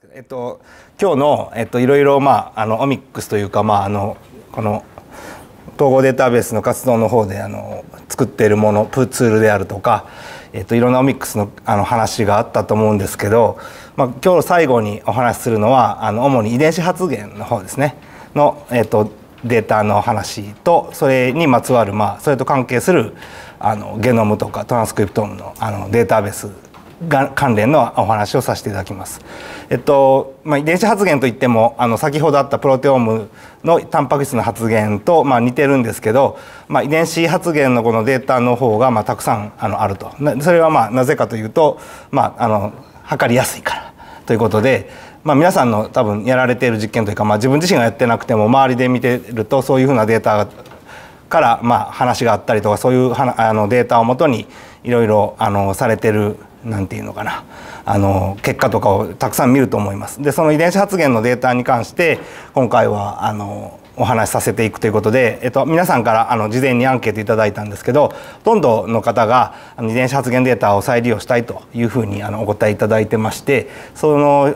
今日の、いろいろ、オミックスというか、この統合データベースの活動の方で作っているものツールであるとか、いろんなオミックスの話があったと思うんですけど、今日最後にお話しするのは主に遺伝子発現の方ですねの、データの話とそれにまつわる、それと関係するゲノムとかトランスクリプトームのデータベース関連のお話をさせていただきます。遺伝子発現といっても先ほどあったプロテオームのタンパク質の発現と似てるんですけど、遺伝子発現のこのデータの方がたくさんあると。それはなぜかというと、測りやすいからということで、皆さんの多分やられている実験というか、自分自身がやってなくても周りで見てるとそういうふうなデータから話があったりとか、そういうデータをもとにいろいろされてるなんていうのかな結果とかをたくさん見ると思います。でその遺伝子発現のデータに関して今回はお話しさせていくということで、皆さんから事前にアンケートいただいたんですけど、ほとんどの方が遺伝子発現データを再利用したいというふうにお答えいただいてまして、その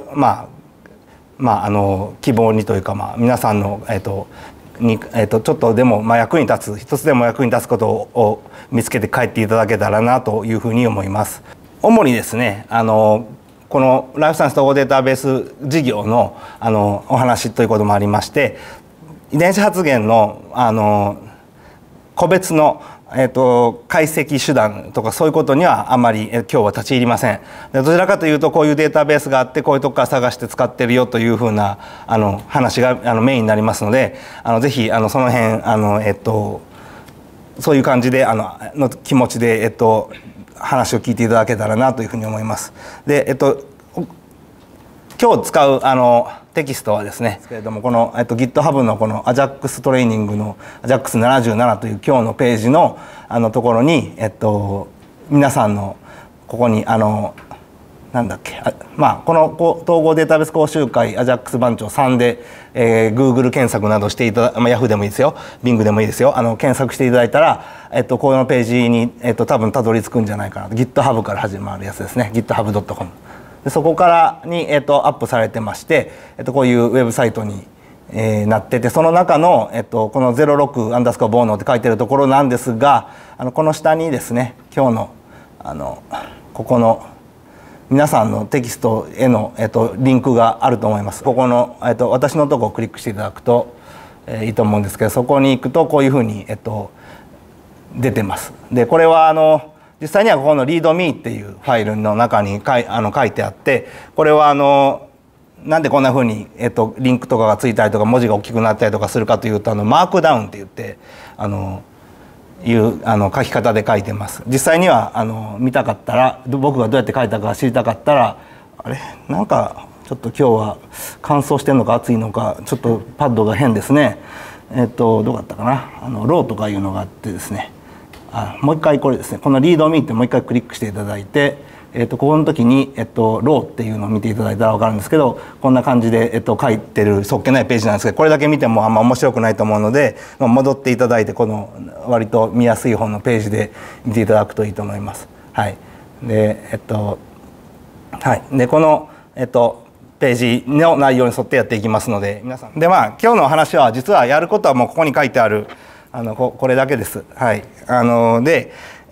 希望にというか、皆さんのちょっとでも役に立つ一つでも役に立つことを見つけて帰っていただけたらなというふうに思います。主にですねこのライフサイエンス統合データベース事業のお話ということもありまして、遺伝子発現の個別の解析手段とかそういうことにはあまり今日は立ち入りません。どちらかというとこういうデータベースがあってこういうとこから探して使ってるよというふうな話がメインになりますので、ぜひその辺そういう感じでの気持ちで話を聞いていただけたらなというふうに思います。で今日使うテキストはですねけれども、このGitHub のこの AJAX トレーニングの AJAX77 という今日のページのところに皆さんのここになんだっけこの統合データベース講習会 AJAX 番長3で、Google 検索などしていただYahoo でもいいですよ Bing でもいいですよ検索していただいたらこのページに多分たどり着くんじゃないかなと。 GitHub から始まるやつですね github.com でそこからにアップされてまして、こういうウェブサイトになってて、その中のこの06_bonoって書いてるところなんですが、この下にですね今日のここの皆さんのテキストへのリンクがあると思います。ここの私のとこをクリックしていただくといいと思うんですけど、そこに行くとこういうふうに出てます。でこれは実際にはここの readme っていうファイルの中に書いてあって、これはなんでこんなふうにリンクとかがついたりとか文字が大きくなったりとかするかというとマークダウンって言っていう書き方で書いてます。実際には見たかったら僕がどうやって書いたか知りたかったらなんかちょっと今日は乾燥してるのか暑いのかちょっとパッドが変ですね。どうだったかなローとかいうのがあってですね、もう一回これですねこの readme ってもう一回クリックしていただいて、ここの時にローっていうのを見ていただいたら分かるんですけど、こんな感じで書いてるそっけないページなんですけど、これだけ見てもあんま面白くないと思うので、戻っていただいてこの割と見やすい方のページで見ていただくといいと思います。はい。ででこのページの内容に沿ってやっていきますので、皆さんで今日の話は実はやることはもうここに書いてあるこれだけです。はい。で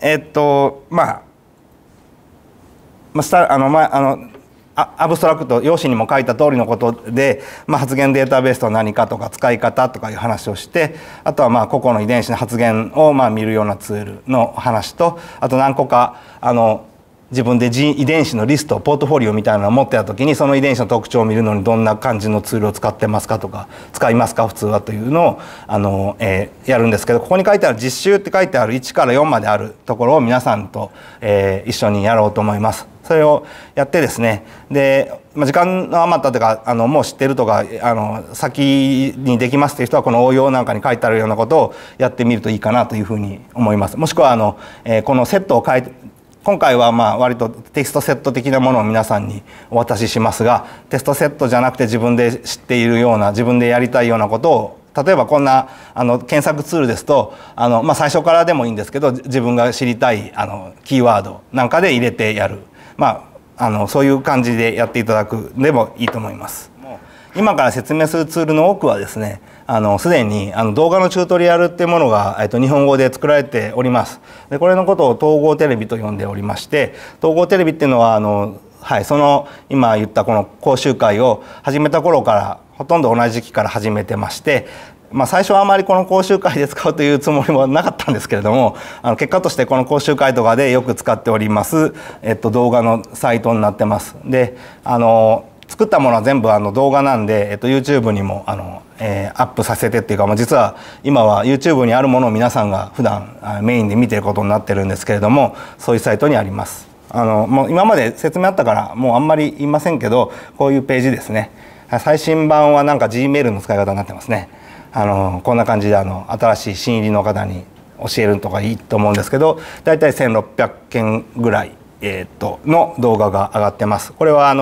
アブストラクト用紙にも書いた通りのことで、発現データベースとは何かとか使い方とかいう話をして、あとは個々の遺伝子の発現を見るようなツールの話と、あと何個か自分で遺伝子のリストポートフォリオみたいなのを持ってた時にその遺伝子の特徴を見るのにどんな感じのツールを使ってますかとか使いますか普通はというのをやるんですけど、ここに書いてある実習って書いてある1から4まであるところを皆さんと一緒にやろうと思います。それをやってですね、で時間の余ったというかもう知ってるとか先にできますという人はこの応用なんかに書いてあるようなことをやってみるといいかなというふうに思います。もしくはこのセットを変えて今回は割とテキストセット的なものを皆さんにお渡ししますが、テストセットじゃなくて自分で知っているような自分でやりたいようなことを、例えばこんな検索ツールですと最初からでもいいんですけど自分が知りたいキーワードなんかで入れてやる。 そういう感じでやっていただくでもいいと思います。今から説明するツールの多くはですね、すでに動画のチュートリアルっていうものが、日本語で作られております。でこれのことを統合テレビと呼んでおりまして、統合テレビっていうのはその今言ったこの講習会を始めた頃からほとんど同じ時期から始めてまして、最初はあまりこの講習会で使うというつもりもなかったんですけれども、結果としてこの講習会とかでよく使っております、動画のサイトになってます。で作ったものは全部動画なんで、YouTube にもアップさせてっていうか、実は今は YouTube にあるものを皆さんが普段メインで見てることになってるんですけれども、そういうサイトにあります。もう今まで説明あったからもうあんまり言いませんけど、こういうページですね。最新版はなんか Gmail の使い方になってますね。こんな感じで新しい新入りの方に教えるとかいいと思うんですけど、だいたい1600件ぐらいの動画が上がってます。これは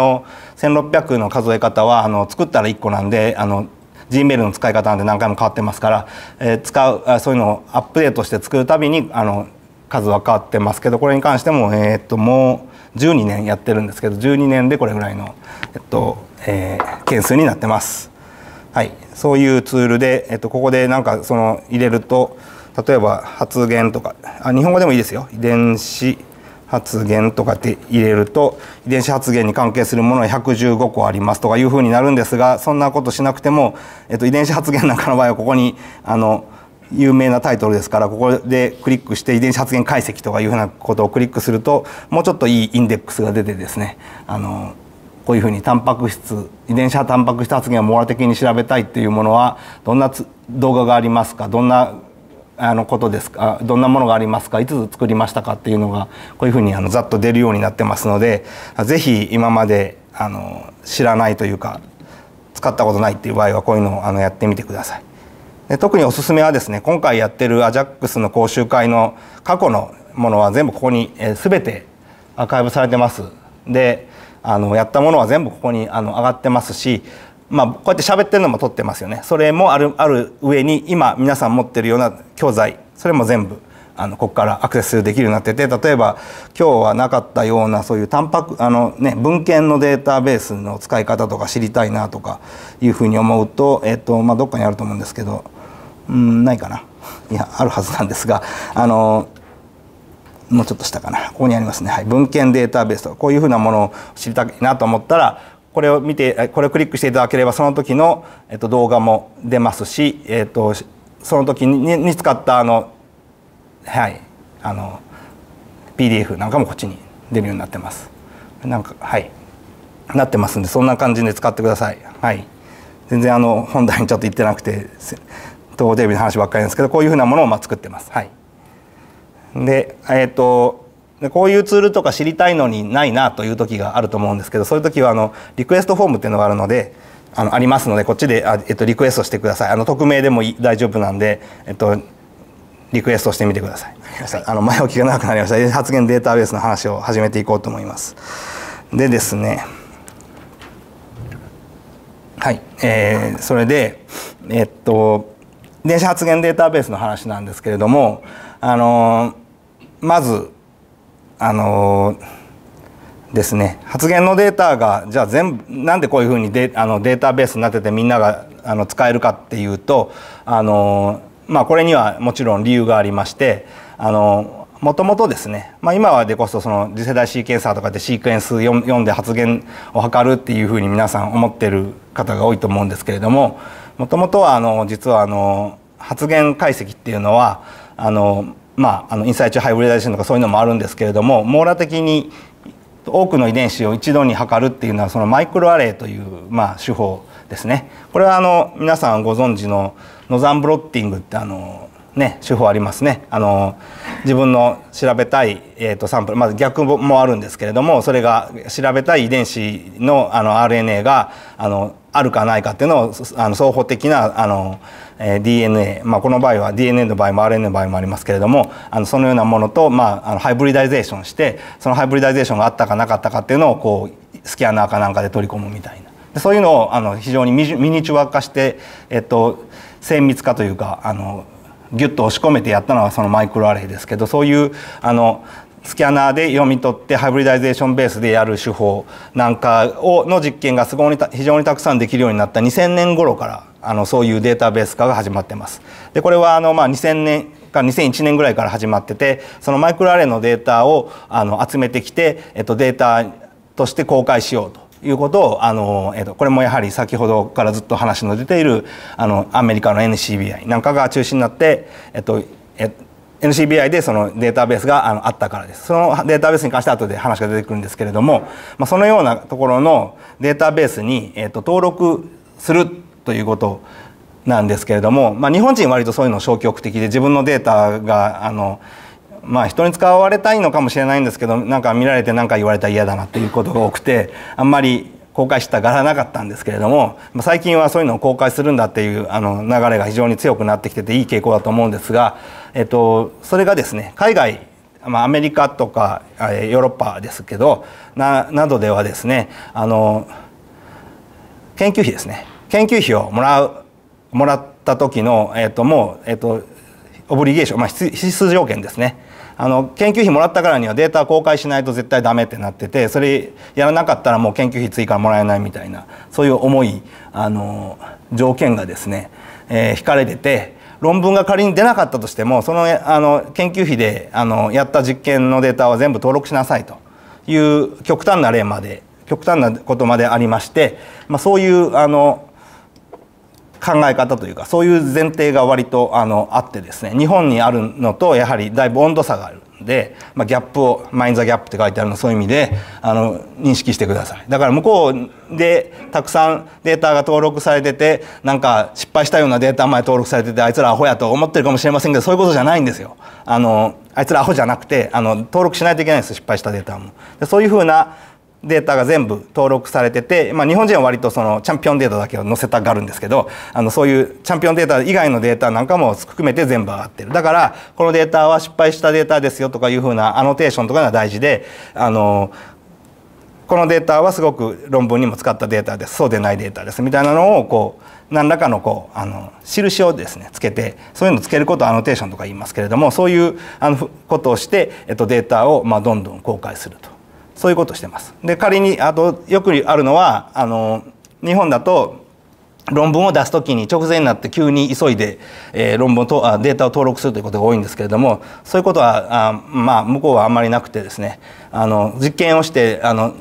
1600の数え方は作ったら1個なんでGmail の使い方なんで何回も変わってますから、そういうのをアップデートして作るたびに数は変わってますけど、これに関してももう12年やってるんですけど、12年でこれぐらいの件数になってます。はい、そういうツールで、ここでなんか入れると、例えば発言とか日本語でもいいですよ。遺伝子発言とかって入れると、遺伝子発現に関係するものが115個ありますとかいうふうになるんですが、そんなことしなくても、遺伝子発現なんかの場合はここに有名なタイトルですから、ここでクリックして遺伝子発現解析とかいうふうなことをクリックすると、もうちょっといいインデックスが出てですね、こういうふうに遺伝子タンパク質発現を網羅的に調べたいっていうものはどんな動画がありますか、どんなことですか、どんなものがありますか、いつ作りましたかっていうのがこういうふうにざっと出るようになってますので、ぜひ今まで知らないというか使ったことないっていう場合はこういうのをやってみてください。で特におすすめはですね、今回やってる AJAX の講習会の過去のものは全部ここに全てアーカイブされてます。でやったものは全部ここに上がってますし、こうやって喋ってるのも撮ってますよね。それもある上に今皆さん持ってるような教材、それも全部ここからアクセスできるようになってて、例えば今日はなかったようなそういう文献のデータベースの使い方とか知りたいなとかいうふうに思うと、どっかにあると思うんですけど、ないかな、いやあるはずなんですが、もうちょっと下かな、ここにありますね。はい、文献データベースとかこういうふうなものを知りたいなと思ったら、これを見て、これをクリックしていただければその時の動画も出ますし、その時に使ったPDF なんかもこっちに出るようになってます。なってますんで、そんな感じで使ってください。はい、全然本題にちょっと言ってなくて統合テレビの話ばっかりなんですけど、こういうふうなものを作ってます。はい、でこういうツールとか知りたいのにないなという時があると思うんですけど、そういう時はリクエストフォームっていうのがあるのでありますので、こっちでリクエストしてください。匿名でも大丈夫なんで、リクエストしてみてください。前置きが長くなりました。発言データベースの話を始めていこうと思います。でですね、はい、それで遺伝子発現データベースの話なんですけれども、まずですね、発言のデータがじゃあ全部なんでこういうふうにデータベースになっててみんなが使えるかっていうと、これにはもちろん理由がありまして、もともとですね、今はでこそ次世代シーケンサーとかでシークエンス読んで発言を測るっていうふうに皆さん思ってる方が多いと思うんですけれども、もともとは実は発言解析っていうのはインサイチューハイブリダイゼーションとかそういうのもあるんですけれども、網羅的に多くの遺伝子を一度に測るっていうのはそのマイクロアレイという手法ですね。これは皆さんご存知のノザンブロッティングって手法ありますね。自分の調べたい、サンプル、逆もあるんですけれども、それが調べたい遺伝子のRNA があるかないかっていうのを双方的なDNA、この場合は DNA の場合も RNA の場合もありますけれども、そのようなものと、ハイブリダイゼーションして、そのハイブリダイゼーションがあったかなかったかっていうのをこうスキャナーかなんかで取り込むみたいな、でそういうのを非常にミニチュア化して、精密化というかギュッと押し込めてやったのはそのマイクロアレイですけど、そういうスキャナーで読み取ってハイブリダイゼーションベースでやる手法なんかの実験が非常にたくさんできるようになった2000年頃からそういうデータベース化が始まってます。でこれは2000年から2001年ぐらいから始まってて、そのマイクロアレイのデータを集めてきて、データとして公開しようということをこれもやはり先ほどからずっと話の出ているアメリカの NCBI なんかが中心になって、NCBI でそのデータベースがあったからです。そのデータベースに関して後で話が出てくるんですけれども、そのようなところのデータベースに登録するということなんですけれども、日本人は割とそういうの消極的で、自分のデータが人に使われたいのかもしれないんですけど、なんか見られて何か言われたら嫌だなっていうことが多くて、あんまり公開したがらなかったんですけれども、最近はそういうのを公開するんだっていう流れが非常に強くなってきてていい傾向だと思うんですが、それがですね、海外アメリカとかヨーロッパですけどなどではですね、研究費ですね、研究費をもらった時のオブリゲーション、必須条件ですね。研究費もらったからにはデータを公開しないと絶対ダメってなってて、それやらなかったらもう研究費追加もらえないみたいな、そういう重い条件がですね、引かれてて、論文が仮に出なかったとしてもその研究費でやった実験のデータは全部登録しなさいという極端なことまでありまして、そういう考え方というか、そういう前提が割とあってですね、日本にあるのとやはりだいぶ温度差があるんで、ギャップをマインド・ザ・ギャップって書いてあるの、そういう意味で認識してください。だから向こうでたくさんデータが登録されてて、なんか失敗したようなデータまで登録されてて、あいつらアホやと思ってるかもしれませんけど、そういうことじゃないんですよ。あいつらアホじゃなくて登録しないといけないんです、失敗したデータも。でそういうふうなデータが全部登録されてて、日本人は割とそのチャンピオンデータだけを載せたがるんですけど、そういうチャンピオンデータ以外のデータなんかも含めて全部上がってる。だからこのデータは失敗したデータですよとかいうふうなアノテーションとかが大事で、このデータはすごく論文にも使ったデータです、そうでないデータですみたいなのを何らかの印をですねつけて、そういうのをつけることをアノテーションとか言いますけれども、そういうことをして、データをどんどん公開すると。そういうことをしてます。で仮によくあるのは日本だと論文を出すときに直前になって急に急いで、データを登録するということが多いんですけれども、そういうことは向こうはあんまりなくてですね、実験をして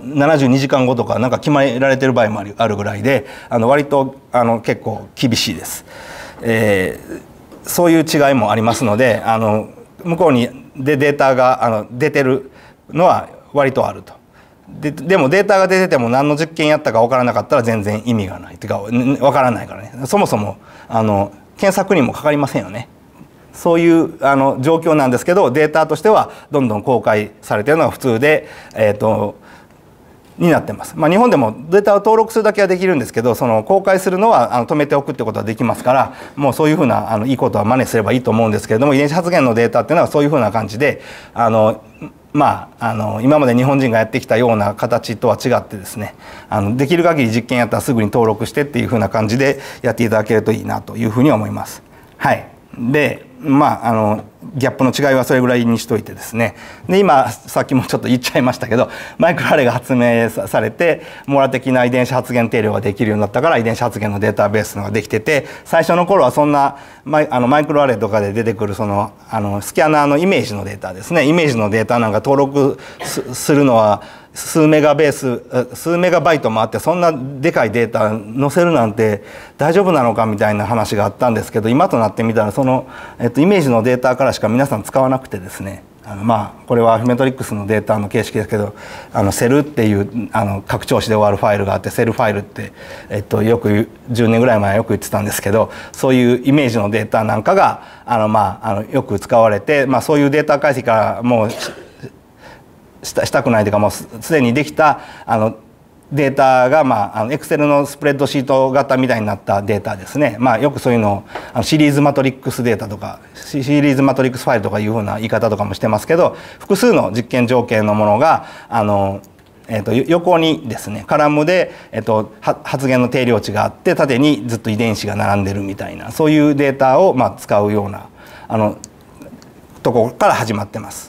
72時間後とかなんか決められてる場合もあるぐらいで、割と結構厳しいです。そういう違いもありますので、向こうにデータが出てるのは割とあると。でもデータが出てても何の実験やったか分からなかったら全然意味がないというか分からないからね、そもそも検索にもかかりませんよね。そういう状況なんですけど、データとしてはどんどん公開されているのが普通で、になってます。日本でもデータを登録するだけはできるんですけど、その公開するのは止めておくってことはできますから、もうそういうふうないいことは真似すればいいと思うんですけれども、遺伝子発現のデータっていうのはそういうふうな感じで今まで日本人がやってきたような形とは違ってですね、できる限り実験やったらすぐに登録してっていうふうな感じでやっていただけるといいなというふうに思います。はい。でギャップの違いはそれぐらいにしといてですね、で今さっきもちょっと言っちゃいましたけど、マイクロアレイが発明されて網羅的な遺伝子発現定量ができるようになったから、遺伝子発現のデータベースのができてて、最初の頃はそんなマイクロアレイとかで出てくるスキャナーのイメージのデータですね、イメージのデータなんか登録するのは数メガバイトもあって、そんなでかいデータ載せるなんて大丈夫なのかみたいな話があったんですけど、今となってみたらその、イメージのデータからしか皆さん使わなくてですね、これはアフィメトリックスのデータの形式ですけど、セルっていう拡張子で終わるファイルがあって、セルファイルって、よく10年ぐらい前よく言ってたんですけど、そういうイメージのデータなんかがよく使われて、そういうデータ解析からもうしたくないというか、もうすでにできたデータがExcel のスプレッドシート型みたいになったデータですね。よくそういうのをシリーズマトリックスデータとかシリーズマトリックスファイルとかいうふうな言い方とかもしてますけど、複数の実験条件のものが横にですねカラムで、発現の定量値があって、縦にずっと遺伝子が並んでるみたいな、そういうデータを使うようなところから始まってます。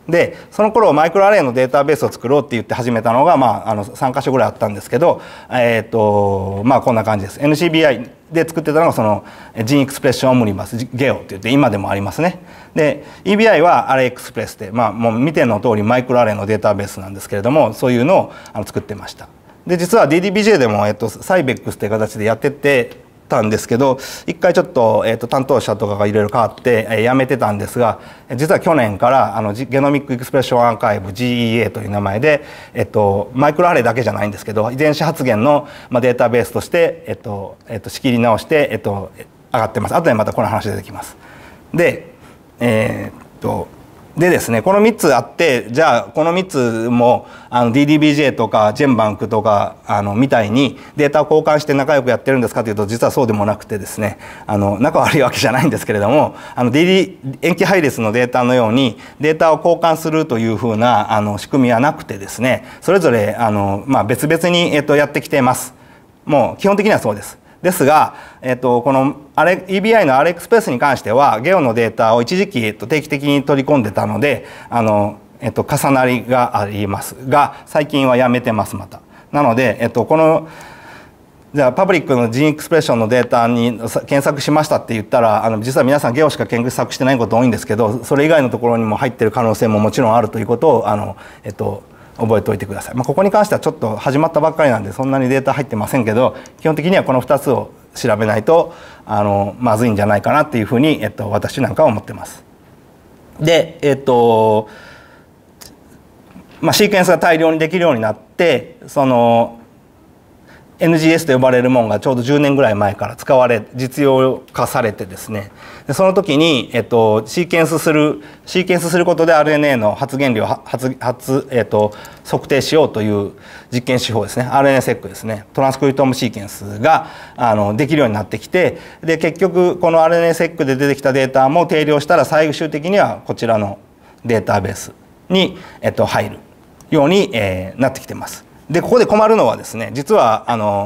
でその頃マイクロアレイのデータベースを作ろうって言って始めたのが、3箇所ぐらいあったんですけど、こんな感じです。 NCBI で作ってたのがそのジーンエクスプレッションオムニバスゲオって言って今でもありますね。で EBI はアレイエクスプレスで、もう見ての通りマイクロアレイのデータベースなんですけれども、そういうのを作ってました。で実は DDBJ でも、サイベックスという形でやっててたんですけど、一回ちょっと、担当者とかがいろいろ変わって、辞めてたんですが、実は去年からゲノミックエクスプレッションアーカイブ GEA という名前で、マイクロアレイだけじゃないんですけど遺伝子発現の、データベースとして、仕切り直して、上がってます。後でまたこの話出てきます。ででですね、この3つあって、じゃあこの3つもDDBJ とかジェンバンクとかみたいにデータを交換して仲良くやってるんですかというと、実はそうでもなくてですね、仲悪いわけじゃないんですけれども、塩基配列のデータのようにデータを交換するというふうな仕組みはなくてですね、それぞれ別々にやってきています。もう基本的にはそうです。ですが、このEBI の RxSpace に関してはゲオのデータを一時期定期的に取り込んでたので重なりがありますが、最近はやめてますまた。なので、このじゃあパブリックのジーンエクスプレッションのデータに検索しましたって言ったら実は皆さんゲオしか検索してないこと多いんですけど、それ以外のところにも入ってる可能性ももちろんあるということを覚えておいてください。ここに関してはちょっと始まったばっかりなんでそんなにデータ入ってませんけど、基本的にはこの2つを調べないとまずいんじゃないかなっていうふうに、私なんかは思ってます。でシーケンスが大量にできるようになって、そのNGS と呼ばれるものがちょうど10年ぐらい前から使われ実用化されてですね、でその時に、シーケンスすることで RNA の発現量を測定しようという実験手法ですね。 RNA-seq ですね。トランスクリプトームシーケンスができるようになってきて、で結局この RNA-seq で出てきたデータも定量したら最終的にはこちらのデータベースに、入るように、なってきてます。でここで困るのはですね、実は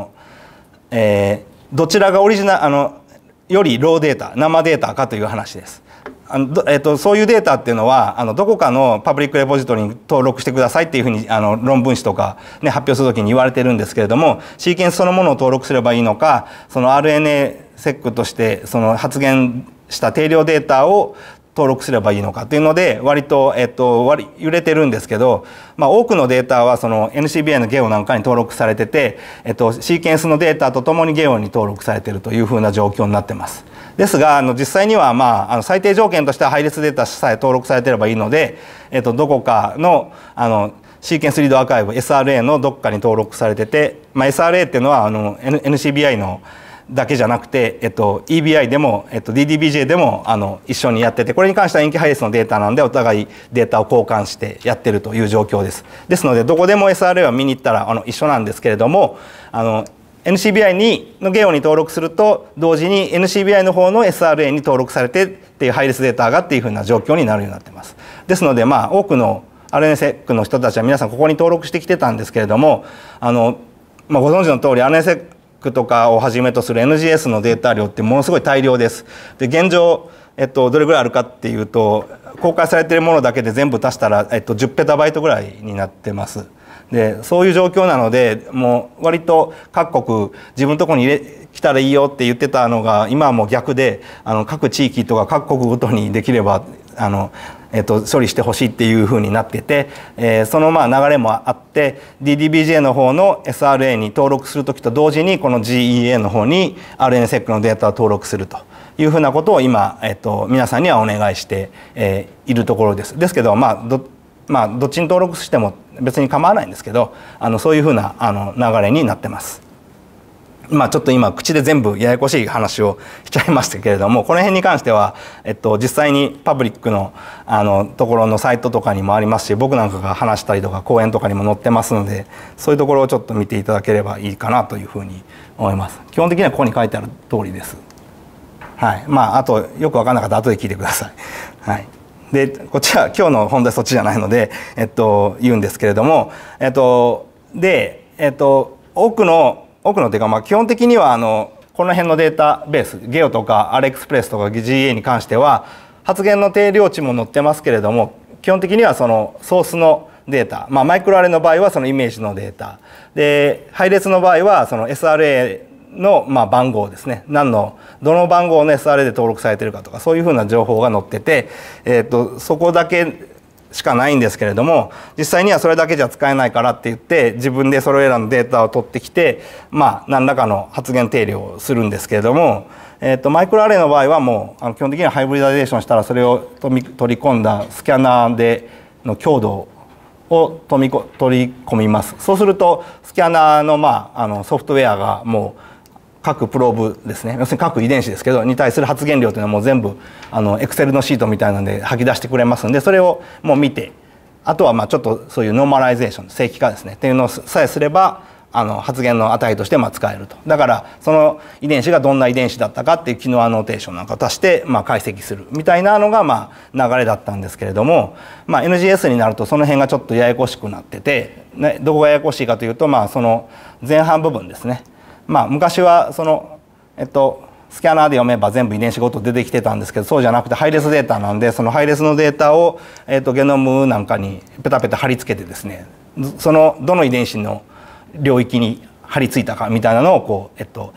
どちらがオリジナルよりローデータ生データかという話です。そういうデータっていうのはどこかのパブリックレポジトリに登録してくださいっていうふうに論文誌とか、ね、発表する時に言われてるんですけれども、シーケンスそのものを登録すればいいのか、その RNA-seq としてその発現した定量データを登録すればいいのかというので割と、揺れてるんですけど、多くのデータはその NCBI のゲオなんかに登録されてて、シーケンスのデータとともにゲオに登録されているというふうな状況になってます。ですが実際には最低条件としては配列データさえ登録されていればいいので、どこかのシーケンスリードアーカイブ SRA のどこかに登録されてて、SRA っていうのはNCBI のだけじゃなくて、EBI でも、DDBJ でも一緒にやってて、これに関しては塩基配列のデータなんでお互いデータを交換してやってるという状況です。ですのでどこでも SRA は見に行ったら一緒なんですけれども、NCBI のゲオに登録すると同時に NCBI の方の SRA に登録されてっていう配列データがっていうふうな状況になるようになってます。ですので多くの RNA-seq の人たちは皆さんここに登録してきてたんですけれども、ご存知の通り RNA-seqとかをはじめとする NGS のデータ量ってものすごい大量です。で現状、どれぐらいあるかっていうと、公開されているものだけで全部足したら、10ペタバイトぐらいになってます。でそういう状況なので、もう割と各国自分のところに来たらいいよって言ってたのが今はもう逆で、各地域とか各国ごとにできれば処理してほしいっていうふうになってて、その流れもあって、 DDBJ の方の SRA に登録する時と同時にこの GEA の方に RNA-seq のデータを登録するというふうなことを今、皆さんにはお願いして、いるところです。ですけどどっちに登録しても別に構わないんですけど、そういうふうな流れになってます。ちょっと今口で全部ややこしい話をしちゃいましたけれども、この辺に関しては、実際にパブリックのところのサイトとかにもありますし、僕なんかが話したりとか講演とかにも載ってますので、そういうところをちょっと見ていただければいいかなというふうに思います。基本的にはここに書いてある通りです。はい。あとよく分からなかったら後で聞いてください。はい。でこっちは今日の本題そっちじゃないので、言うんですけれども、多くのというか、基本的にはこの辺のデータベースゲオとか RxPress とか GA に関しては発現の定量値も載ってますけれども、 基本的にはそのソースのデータ、マイクロアレイの場合はそのイメージのデータで、配列の場合はその SRA の番号ですね、どの番号の SRA で登録されているかとか、そういうふうな情報が載ってて、そこだけしかないんですけれども、実際にはそれだけじゃ使えないからって言って自分でそれらのデータを取ってきて、何らかの発言定量をするんですけれども、マイクロアレイの場合はもう基本的にはハイブリダイゼーションしたらそれを取り込んだスキャナーでの強度を取り込みます。そうするとスキャナーのソフトウェアがもう各プローブですね、要するに各遺伝子ですけどに対する発言量というのはもう全部エクセルのシートみたいなので吐き出してくれますんで、それをもう見て、あとはちょっとそういうノーマライゼーション、正規化ですねっていうのさえすれば発言の値として使えると。だからその遺伝子がどんな遺伝子だったかっていう機能アノーテーションなんかを足して解析するみたいなのが流れだったんですけれども、NGS になるとその辺がちょっとややこしくなってて、どこがややこしいかというとその前半部分ですね。昔はそのスキャナーで読めば全部遺伝子ごと出てきてたんですけど、そうじゃなくて配列データなんで、その配列のデータをゲノムなんかにペタペタ貼り付けてですね、そのどの遺伝子の領域に貼り付いたかみたいなのを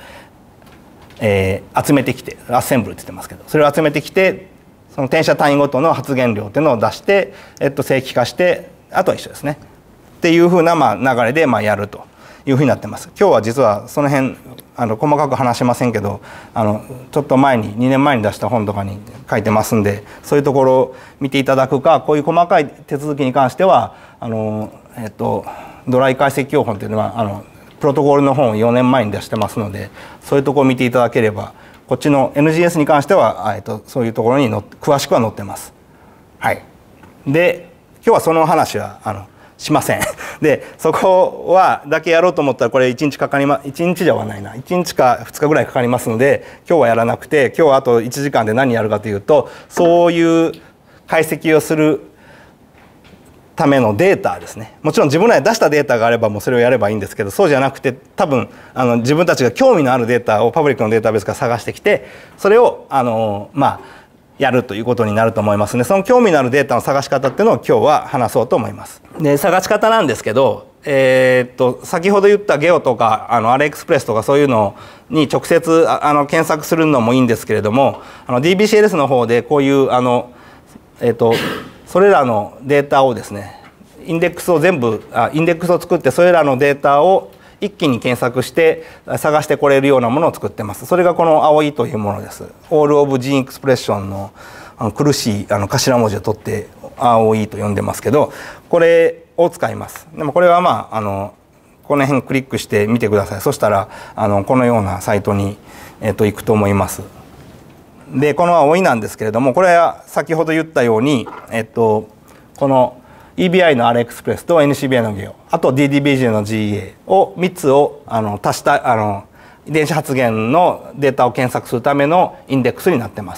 集めてきて、アッセンブルって言ってますけど、それを集めてきてその転写単位ごとの発言量っていうのを出して、正規化して、あとは一緒ですねっていうふうな流れでやるというふうになってます。今日は実はその辺細かく話しませんけど、ちょっと前に2年前に出した本とかに書いてますんで、そういうところを見ていただくか、こういう細かい手続きに関してはドライ解析標本っていうのはプロトコルの本を4年前に出してますので、そういうところを見ていただければ、こっちの NGS に関してはそういうところに詳しくは載ってます。はい。で今日はその話はしません。でそこはだけやろうと思ったらこれ1日かかり1日ではないな、1日か2日ぐらいかかりますので、今日はやらなくて、今日はあと1時間で何やるかというと、そういう解析をするためのデータですね。もちろん自分らで出したデータがあればもうそれをやればいいんですけど、そうじゃなくて多分自分たちが興味のあるデータをパブリックのデータベースから探してきて、それをやるということになると思いますので、その興味のあるデータの探し方っていうのを今日は話そうと思います。で探し方なんですけど、先ほど言ったゲオとかアレエクスプレスとかそういうのに直接検索するのもいいんですけれども、DBCLS の方でこういうそれらのデータをですね、インデックスを作って、それらのデータを一気に検索して探してこれるようなものを作ってます。それがこの青いというものです。オールオブジーンエクスプレッションの苦しい頭文字を取って青いと呼んでますけど、これを使います。でもこれはこの辺クリックしてみてください。そしたらこのようなサイトに行くと思います。でこの青いなんですけれども、これは先ほど言ったようにこの EBI の R エクスプレスと NCBI のゲオ、あと DDBJ の GA を3つを足した遺伝子発現のデータを検索するためのインデックスになってます。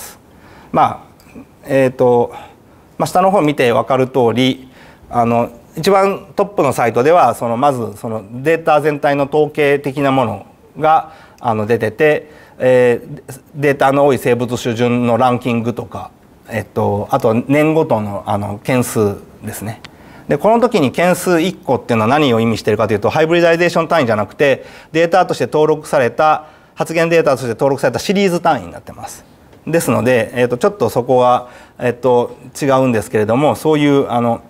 下の方見て分かる通り一番トップのサイトではまずそのデータ全体の統計的なものが出てて、データの多い生物種順のランキングとか、あと年ごとの件数ですね。でこの時に件数1個っていうのは何を意味しているかというと、ハイブリダイゼーション単位じゃなくてデータとして登録された発言データとして登録されたシリーズ単位になってます。ですので、ちょっとそこは、違うんですけれども、そういうデ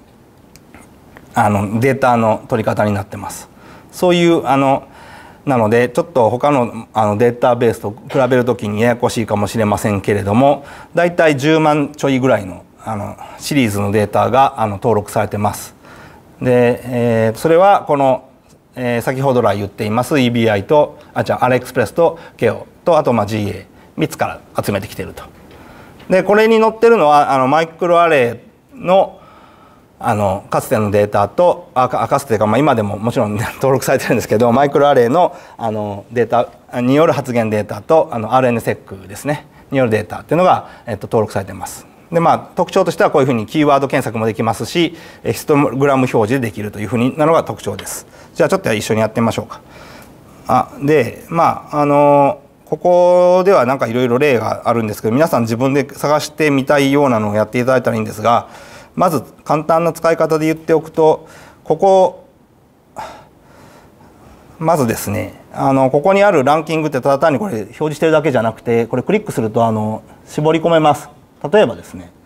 ータの取り方になってます。そういうなのでちょっと他のデータベースと比べるときにややこしいかもしれませんけれども、だいたい10万ちょいぐらいのシリーズのデータが登録されてます。で、それはこの、先ほど来言っています EBI とアレエクスプレスとゲオとあとGA3 つから集めてきていると。でこれに載ってるのはマイクロアレイのかつてのデータとかつてか、今でももちろん登録されてるんですけど、マイクロアレイのデータによる発言データとRNSEC ですねによるデータっていうのが登録されてます。で特徴としてはこういうふうにキーワード検索もできますし、ヒストグラム表示できるというふうなのが特徴です。じゃあちょっと一緒にやってみましょうか。でここではいろいろ例があるんですけど、皆さん自分で探してみたいようなのをやっていただいたらいいんですが、 まず簡単な使い方で言っておくと、ここまずですね、ここにあるランキングってただ単にこれ表示してるだけじゃなくて、これクリックすると絞り込めます。例えばですね、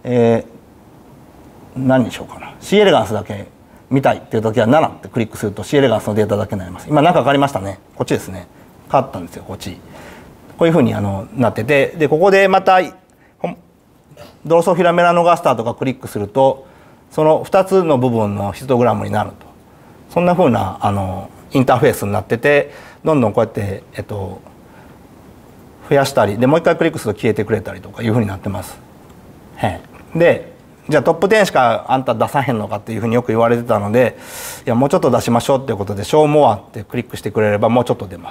何にしようかな、C エレガンスだけ見たいっていう時は7ってクリックすると C エレガンスのデータだけになります。今何か変わりましたね。こっちですね、変わったんですよ。こっちこういうふうになってて、でここでまたドロソフィラメラノガスターとかクリックするとその2つの部分のヒストグラムになると、そんなふうなインターフェースになってて、どんどんこうやって、増やしたりでもう一回クリックすると消えてくれたりとかいうふうになってます。でじゃあトップ10しかあんた出さへんのかっていうふうによく言われてたので、いやもうちょっと出しましょうっていうことで「ショーモア」ってクリックしてくれればもうちょっと出ます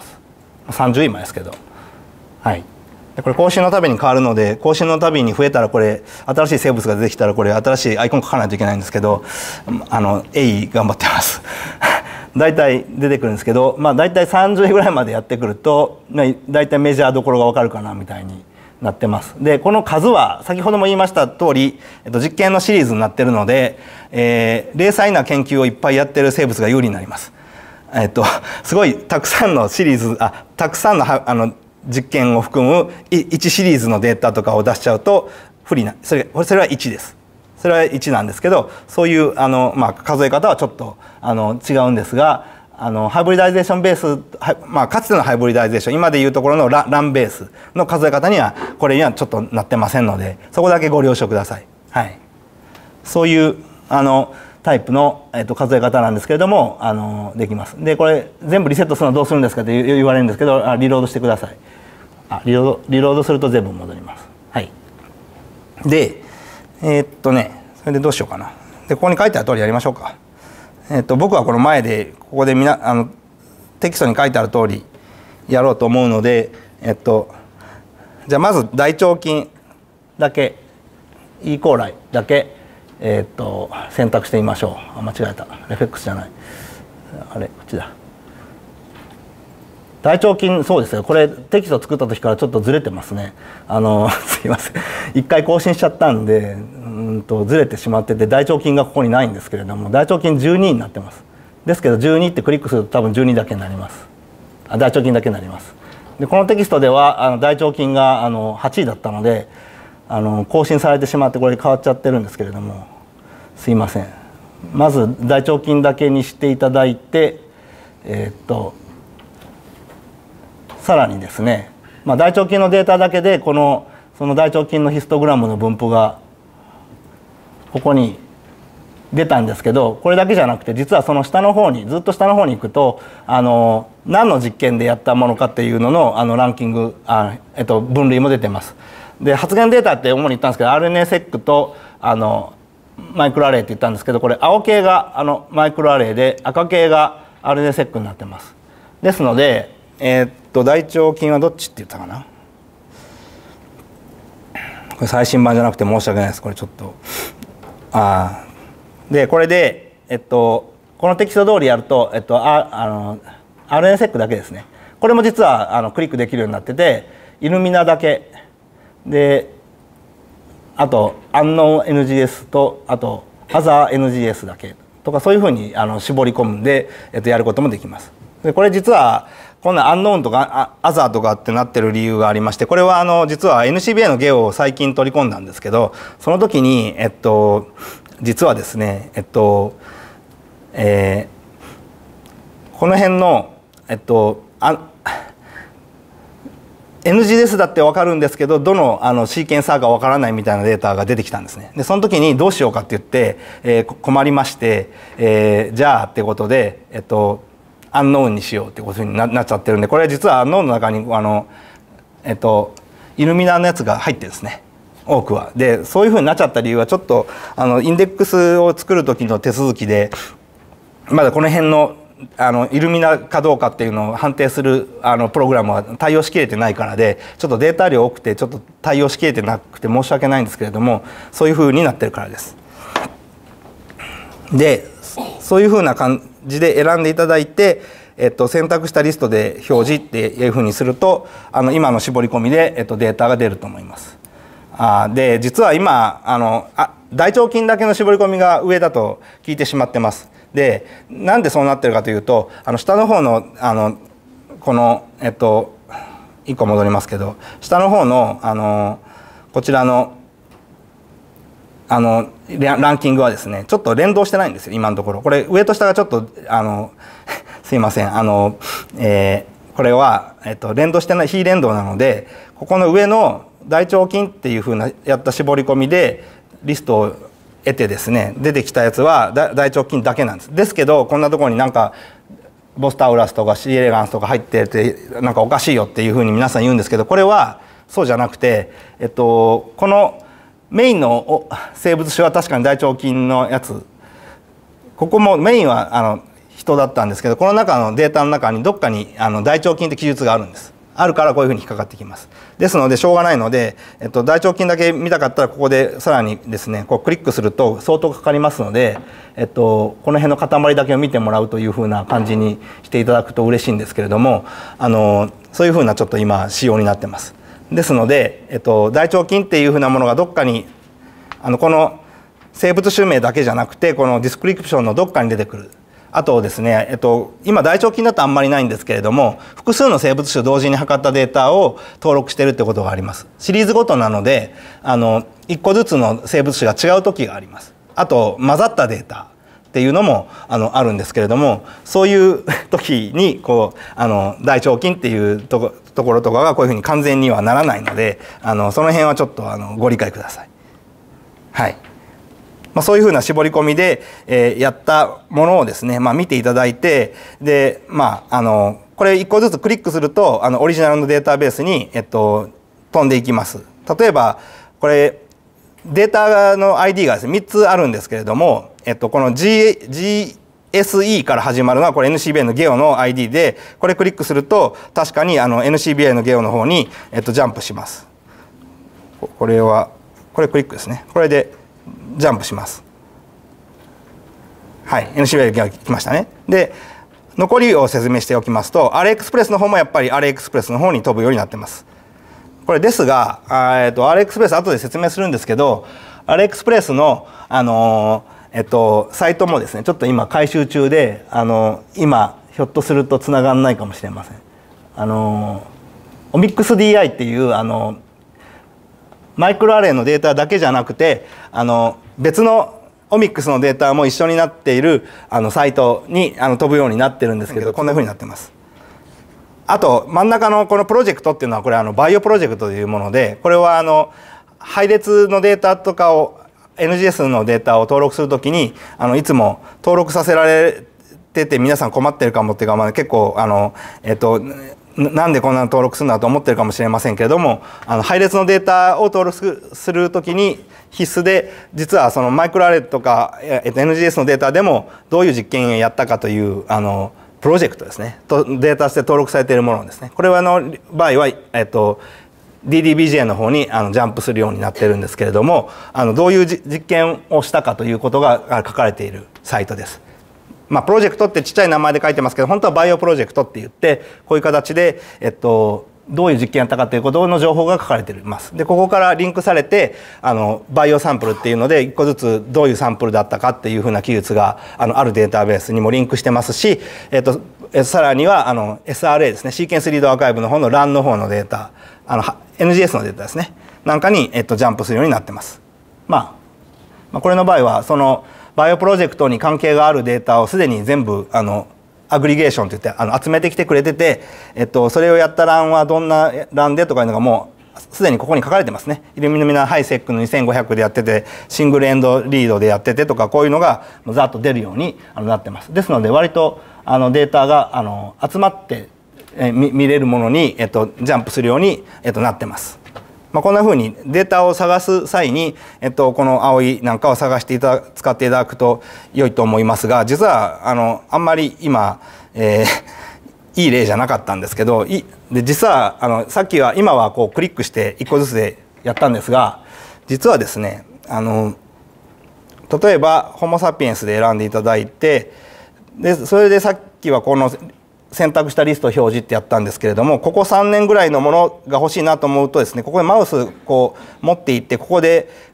。30今ですけど、はい。でこれ更新のたびに変わるので、更新のたびに増えたらこれ新しい生物が出てきたらこれ新しいアイコン書かないといけないんですけど、頑張ってます大体出てくるんですけど、大体30ぐらいまでやってくると大体メジャーどころが分かるかなみたいになってます。でこの数は先ほども言いました通り、実験のシリーズになってるので、零細な研究をいっぱいやってる生物が有利になります。すごいたくさんのシリーズたくさんの実験を含む1シリーズのデータとかを出しちゃうと不利な、それは1です。それは1なんですけど、そういう数え方はちょっと違うんですが、ハイブリダイゼーションベース、かつてのハイブリダイゼーション、今でいうところのランベースの数え方にはこれにはちょっとなってませんので、そこだけご了承ください。はい、そういうタイプの、数え方なんですけれどもできます。でこれ全部リセットするのはどうするんですかって言われるんですけど、リロードしてください。リロードすると全部戻ります。はい、でそれでどうしようかな。でここに書いてある通りやりましょうか。僕はこの前でここでテキストに書いてある通りやろうと思うので、じゃあまず大腸菌だけ E コーライだけ、選択してみましょう。間違えた、レフェックスじゃない、こっちだ。大腸菌、そうですよ、これテキスト作った時からちょっとずれてますね。すいません、一回更新しちゃったんでずれてしまってて、大腸菌がここにないんですけれども、大腸菌12になってます。ですけど12ってクリックすると多分12だけになります。大腸菌だけになります。でこのテキストでは大腸菌が8位だったので更新されてしまってこれ変わっちゃってるんですけれども、すいません。まず大腸菌だけにしていただいて、さらにですね、大腸菌のデータだけでその大腸菌のヒストグラムの分布がここに出たんですけど、これだけじゃなくて実はその下の方にずっと下の方に行くと何の実験でやったものかっていうののランキング分類も出てます。で発現データって主に言ったんですけど RNA-seq とマイクロアレイって言ったんですけど、これ青系がマイクロアレイで赤系が RNA-seq になってます。ですので大腸菌はどっちって言ったかな。これ最新版じゃなくて申し訳ないです。これちょっとでこれでこのテキスト通りやるとRNA-seq だけですね。これも実はクリックできるようになってて、イルミナだけで、あとunknown-NGS とあと other-NGS だけとか、そういうふうに絞り込んでやることもできます。でこれ実はこんなアンノーンとかアザーとかってなってる理由がありまして、これは実は NCBA のゲオを最近取り込んだんですけど、その時に実はですねこの辺のNGS だって分かるんですけど、どのシーケンサーか分からないみたいなデータが出てきたんですね。でその時にどうしようかって言って、困りまして、じゃあってことでアンノーンにしようってことになっちゃってるんで、これ実はアンノーンの中にイルミナーのやつが入ってるんですね、多くは。でそういうふうになっちゃった理由はちょっとインデックスを作る時の手続きでまだこの辺のイルミナかどうかっていうのを判定するプログラムは対応しきれてないからで、ちょっとデータ量多くてちょっと対応しきれてなくて申し訳ないんですけれども、そういうふうになってるからです。でそういうふうな感じで選んでいただいて、選択したリストで表示っていうふうにすると今の絞り込みで、データが出ると思います。で実は今大腸筋だけの絞り込みが上だと聞いてしまってます。でなんでそうなってるかというと下の方のこの1個戻りますけど下の方のこちらのランキングはですねちょっと連動してないんですよ今のところ。これ上と下がちょっとすいませんこれは、連動してない非連動なのでここの上の大腸筋っていうふうなやった絞り込みでリストを得てですね出てきたやつは大腸筋だけなんです。ですけどこんなところになんかボスタウラスとかシーエレガンスとか入っててなんかおかしいよっていうふうに皆さん言うんですけどこれはそうじゃなくて、このメインの生物種は確かに大腸筋のやつここもメインは人だったんですけどこの中のデータの中にどっかに大腸筋って記述があるんです。あるからこういうふうに引っかかってきます。ですのでしょうがないので、大腸筋だけ見たかったらここでさらにですねこうクリックすると相当かかりますので、この辺の塊だけを見てもらうというふうな感じにしていただくと嬉しいんですけれどもそういうふうなちょっと今仕様になってます。ですので、大腸筋っていうふうなものがどっかにこの生物種名だけじゃなくてこのディスクリプションのどっかに出てくる。あとですね、今大腸筋だとあんまりないんですけれども複数の生物種同時に測ったデータを登録しているってことがあります。シリーズごとなので1個ずつの生物種が違う時があります。あと混ざったデータっていうのもあるんですけれどもそういう時にこう大腸筋っていうところとかがこういうふうに完全にはならないのでその辺はちょっとご理解ください。はい。そういうふうな絞り込みで、やったものをですね、見ていただいてでこれ1個ずつクリックするとオリジナルのデータベースに、飛んでいきます。例えばこれデータの ID がですね3つあるんですけれども、この GSE から始まるのはこれ NCBI のゲオの ID でこれクリックすると確かにNCBI のゲオの方に、ジャンプします。これクリックですね。これでジャンプします。はい、NCBI が来ましたね。で残りを説明しておきますと AliExpress の方もやっぱり AliExpress の方に飛ぶようになってます。これですがAliExpress 後で説明するんですけど AliExpress のサイトもですねちょっと今改修中で今ひょっとするとつながんないかもしれません。Omicsdi っていうマイクロアレイのデータだけじゃなくて別のオミックスのデータも一緒になっているサイトに飛ぶようになってるんですけどこんなふうになってます。あと真ん中のこのプロジェクトっていうのはこれバイオプロジェクトというものでこれは配列のデータとかを NGS のデータを登録するときにいつも登録させられてて皆さん困ってるかもっていうか、結構なんでこんなの登録するんだと思ってるかもしれませんけれども配列のデータを登録するときに必須で実はそのマイクロアレイとか、NGS のデータでもどういう実験をやったかというプロジェクトですねデータとして登録されているものですね。これは場合は、DDBJ の方にジャンプするようになっているんですけれどもどういう実験をしたかということが書かれているサイトです。プロジェクトってちっちゃい名前で書いてますけど本当はバイオプロジェクトって言ってこういう形で、どういう実験やったかということの情報が書かれています。でここからリンクされてバイオサンプルっていうので1個ずつどういうサンプルだったかっていうふうな記述があるデータベースにもリンクしてますし、さらにはSRA ですねシーケンスリードアーカイブの方の LAN の方のデータNGS のデータですねなんかに、ジャンプするようになってます。これの場合はそのバイオプロジェクトに関係があるデータをすでに全部アグリゲーションといって集めてきてくれてて、それをやった欄はどんな欄でとかいうのがもうすでにここに書かれてますね。イルミナハイセックの2500でやっててシングルエンドリードでやっててとかこういうのがざっと出るようになってます。ですので割とデータが集まって見れるものにジャンプするようになってます。こんなふうにデータを探す際に、この青いなんかを使っていただくと良いと思いますが実はあんまり今、いい例じゃなかったんですけどで実はさっきは今はこうクリックして1個ずつでやったんですが実はですね例えばホモ・サピエンスで選んでいただいてでそれでさっきはこの選択したリスト表示ってやったんですけれどもここ3年ぐらいのものが欲しいなと思うとですねここでマウスこう持っていってここで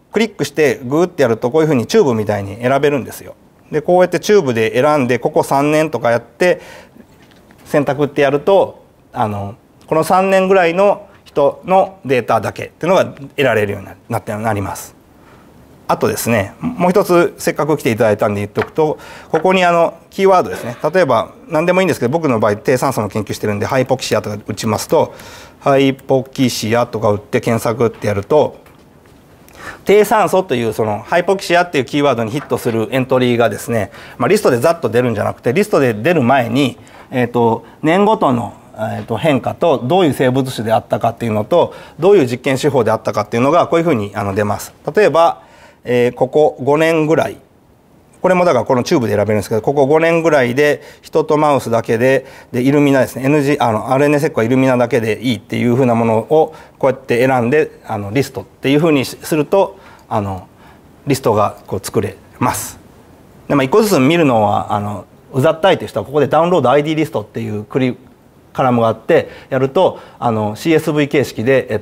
クリックしてグーってやるとこういうふうにチューブみたいに選べるんですよ。でこうやってチューブで選んでここ3年とかやって選択ってやるとこの3年ぐらいの人のデータだけっていうのが得られるようになります。あとですね、もう一つせっかく来ていただいたんで言っておくと、ここにキーワードですね、例えば何でもいいんですけど、僕の場合低酸素の研究してるんでハイポキシアとか打ちますと、ハイポキシアとか打って検索ってやると、低酸素というそのハイポキシアっていうキーワードにヒットするエントリーがですね、リストでざっと出るんじゃなくて、リストで出る前に、年ごとの変化とどういう生物種であったかっていうのとどういう実験手法であったかっていうのがこういうふうに出ます。例えば、ここ5年ぐらい、これもだからこのチューブで選べるんですけど、ここ5年ぐらいで人とマウスだけでイルミナですね、RNA-seqはイルミナだけでいいっていうふうなものをこうやって選んでリストっていうふうにするとリストがこう作れます。で、1個ずつ見るのはうざったいという人はここでダウンロード ID リストっていうカラムがあってやるとCSV 形式で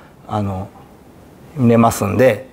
見れますんで、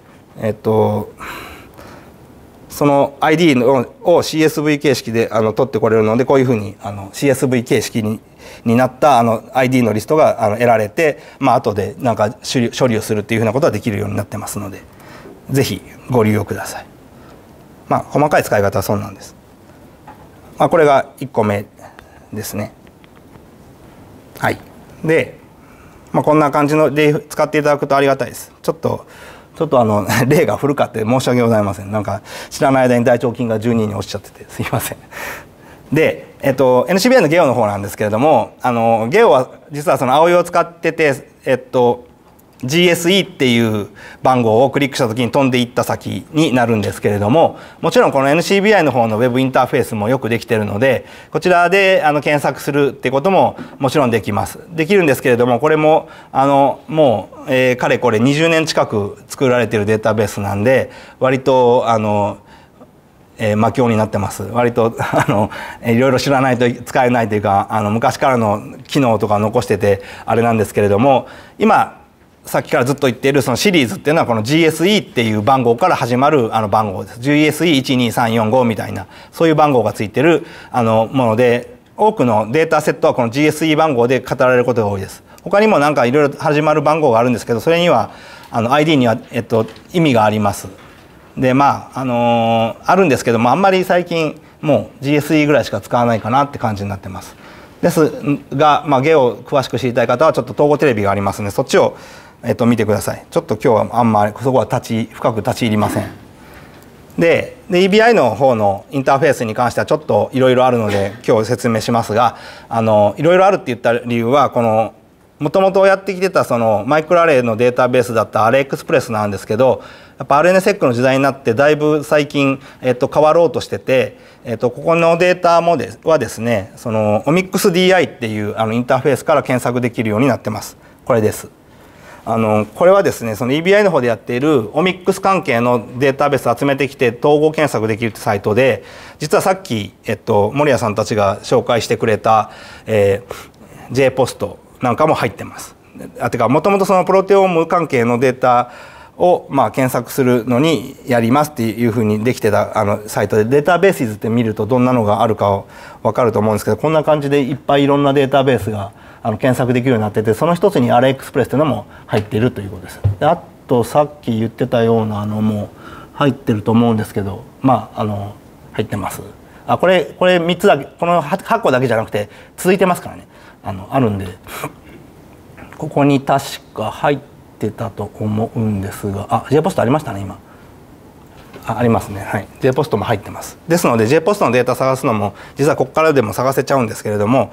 その ID を CSV 形式で取ってこれるので、こういうふうにCSV 形式になったID のリストが得られて、後でなんか処理をするっていうふうなことができるようになってますので、ぜひご利用ください。細かい使い方はそうなんです。これが1個目ですね。はい。で、こんな感じの例使っていただくとありがたいです。ちょっと例が古かって申し訳ございません。なんか知らない間に大腸菌が12に落ちちゃっててすいません。で、NCBI のゲオの方なんですけれども、ゲオは実はその青色を使ってて、GSE っていう番号をクリックした時に飛んでいった先になるんですけれども、もちろんこの NCBI の方のウェブインターフェースもよくできているので、こちらで検索するってことももちろんできます。できるんですけれども、これももう、かれこれ20年近く作られているデータベースなんで、割と魔境になってます。割といろいろ知らないと使えないというか、昔からの機能とか残しててあれなんですけれども、今さっきからずっと言っているそのシリーズっていうのはこの GSE っていう番号から始まる番号です。GSE12345 みたいなそういう番号がついてるもので、多くのデータセットはこの GSE 番号で語られることが多いです。他にもなんかいろいろ始まる番号があるんですけど、それにはID には意味があります。であるんですけども、あんまり最近もう GSE ぐらいしか使わないかなって感じになってます。ですが、ゲオを詳しく知りたい方はちょっと統合テレビがありますので、そっちを見てください。ちょっと今日はあんまりそこは深く立ち入りません。で EBI の方のインターフェースに関してはちょっといろいろあるので今日説明しますが、いろいろあるって言った理由は、このもともとやってきてたそのマイクロアレイのデータベースだったアレイエクスプレスなんですけど、やっぱ RNA-seq の時代になってだいぶ最近、変わろうとしてて、ここのデータはですね、その Omicsdi っていうインターフェースから検索できるようになってます。これです。これはですね、その EBI の方でやっているオミックス関係のデータベースを集めてきて統合検索できるってサイトで、実はさっき、森谷さんたちが紹介してくれた、JPOST なんかも入ってます。てかもともとそのプロテオーム関係のデータを検索するのにやりますっていうふうにできてたサイトで、データベースズって見るとどんなのがあるか分かると思うんですけど、こんな感じでいっぱいいろんなデータベースが検索できるようになってて、その一つにアレイエクスプレスというのも入っているということです。であとさっき言ってたようなも入ってると思うんですけど、入ってます。これ3つだけ、この8個だけじゃなくて続いてますからね、あるんで、ここに確か入ってたと思うんですが、JPOST ありましたね今。ありますね。はい。JPOST も入ってます。ですので JPOST のデータ探すのも実はここからでも探せちゃうんですけれども、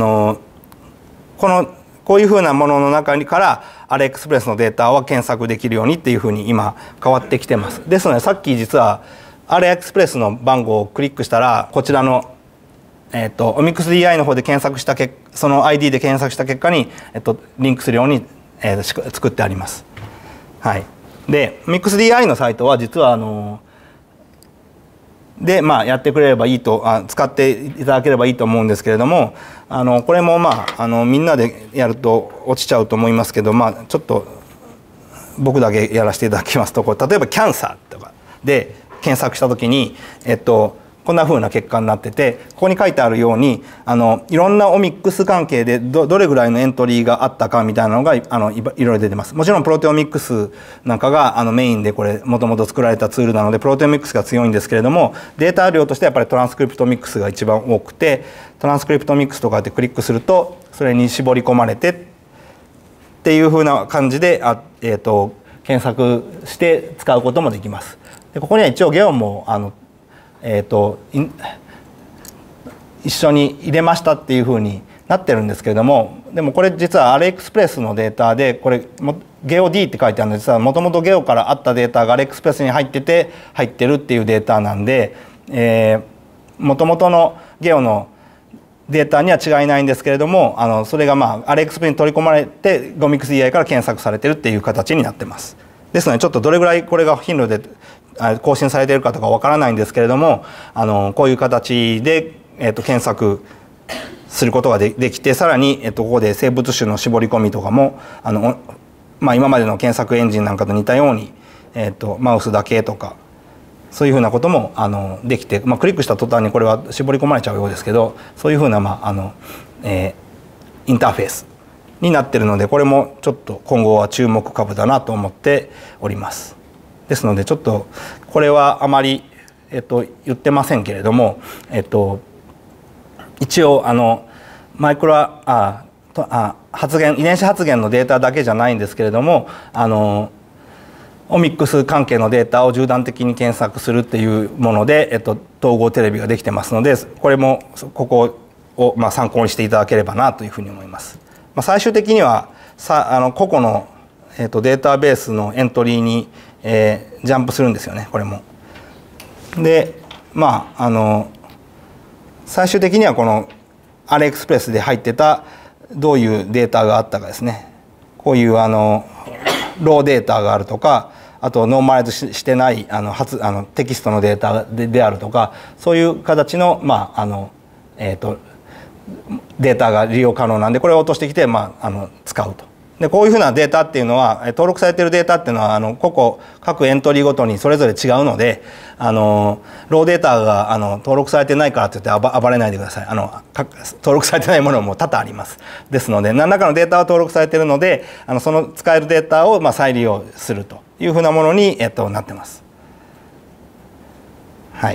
こういうふうなものの中からアレイエクスプレスのデータは検索できるようにっていうふうに今変わってきてます。ですのでさっき実はアレイエクスプレスの番号をクリックしたら、こちらのOmicsdi の方で検索したその ID で検索した結果に、リンクするように、作ってあります。はい。で Omicsdi のサイトは実はやってくれればいいと使っていただければいいと思うんですけれども、これもみんなでやると落ちちゃうと思いますけど、ちょっと僕だけやらせていただきますと、これ例えばキャンサーとかで検索した時に、こんな風な結果になってて、ここに書いてあるようにいろんなオミックス関係でどれぐらいのエントリーがあったかみたいなのがいろいろ出てます。もちろんプロテオミックスなんかがメインでこれもともと作られたツールなのでプロテオミックスが強いんですけれども、データ量としてやっぱりトランスクリプトミックスが一番多くて、トランスクリプトミックスとかでクリックするとそれに絞り込まれてっていう風な感じで検索して使うこともできます。でここには一応ゲオも一緒に入れましたっていうふうになってるんですけれども、でもこれ実はアリエクスプレスのデータで、これゲオ D って書いてあるので、実はもともとゲオからあったデータがアリエクスプレスに入ってるっていうデータなんで、もともとのゲオのデータには違いないんですけれども、それがアリエクスプレスに取り込まれてゴミックス DI から検索されてるっていう形になってます。ですのでちょっとどれぐらいこれが頻度で更新されているかとかわからないんですけれども、こういう形で、検索することができて、さらに、ここで生物種の絞り込みとかも今までの検索エンジンなんかと似たように、マウスだけとかそういうふうなこともできて、クリックした途端にこれは絞り込まれちゃうようですけど、そういうふうな、インターフェースになってるので、これもちょっと今後は注目株だなと思っております。ですのでちょっとこれはあまり、言ってませんけれども、一応発現遺伝子発現のデータだけじゃないんですけれども、オミックス関係のデータを縦断的に検索するっていうもので、統合テレビができてますので、これもここを参考にしていただければなというふうに思います。最終的には個々のデータベースのエントリーにジャンプするんですよね、これも。で最終的にはこのアリエクスプレスで入ってたどういうデータがあったかですね、こういうローデータがあるとか、あとノーマライズしてないテキストのデータであるとか、そういう形のデータが利用可能なんで、これを落としてきて使うと。でこういうふうなデータっていうのは、登録されているデータっていうのは各エントリーごとにそれぞれ違うので、ローデータが登録されてないからといって暴れないでください。登録されてないものも多々あります。ですので何らかのデータは登録されているので、その使えるデータを再利用するというふうなものに、なってます。はい。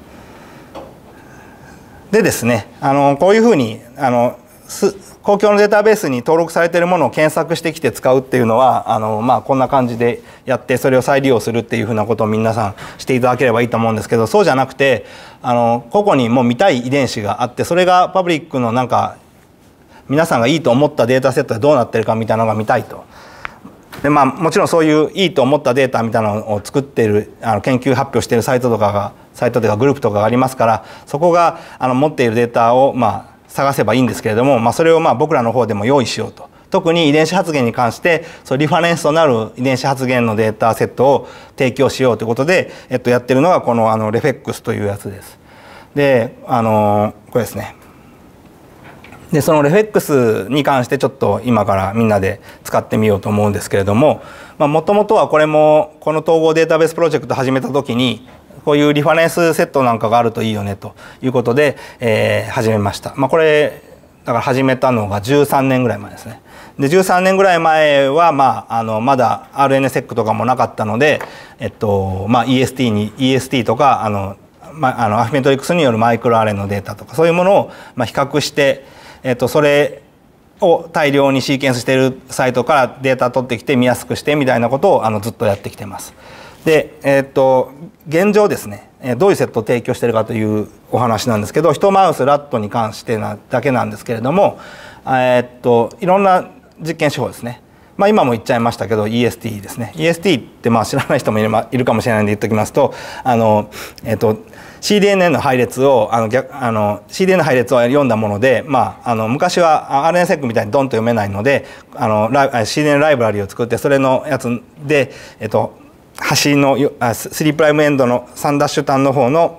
でですね、こういうふうに公共のデータベースに登録されているものを検索してきて使うっていうのはこんな感じでやってそれを再利用するっていうふうなことを皆さんしていただければいいと思うんですけど、そうじゃなくて個々にもう見たい遺伝子があって、それがパブリックの皆さんがいいと思ったデータセットでどうなってるかみたいなのが見たいと。でもちろんそういういいと思ったデータみたいなのを作っている研究発表しているサイトとかグループとかがありますから、そこが持っているデータを探せばいいんですけれども、それを僕らの方でも用意しようと。特に遺伝子発現に関してリファレンスとなる遺伝子発現のデータセットを提供しようということで、やってるのがこのレフェックスというやつです。でこれですね。でそのレフェックスに関してちょっと今からみんなで使ってみようと思うんですけれども、もともとはこれもこの統合データベースプロジェクト始めた時にこういうリファレンスセットなんかがあるといいよねということで、始めました。これだから始めたのが13年ぐらい前ですね。で13年ぐらい前はまだ RNSEC とかもなかったので、EST とかアフィメトリックスによるマイクロアレンのデータとかそういうものを比較して、それを大量にシーケンスしているサイトからデータ取ってきて見やすくしてみたいなことをずっとやってきてます。で現状ですね、どういうセットを提供しているかというお話なんですけど、ヒトマウスラットに関してだけなんですけれども、いろんな実験手法ですね。今も言っちゃいましたけど EST ですね。 EST って知らない人もいるかもしれないんで言っておきますと、cDNA の配列をcDNA の配列を読んだもので、昔は RNSEC みたいにドンと読めないのでcDNA ライブラリを作って、それのやつで端の3プライムエンドの3ダッシュ端の方の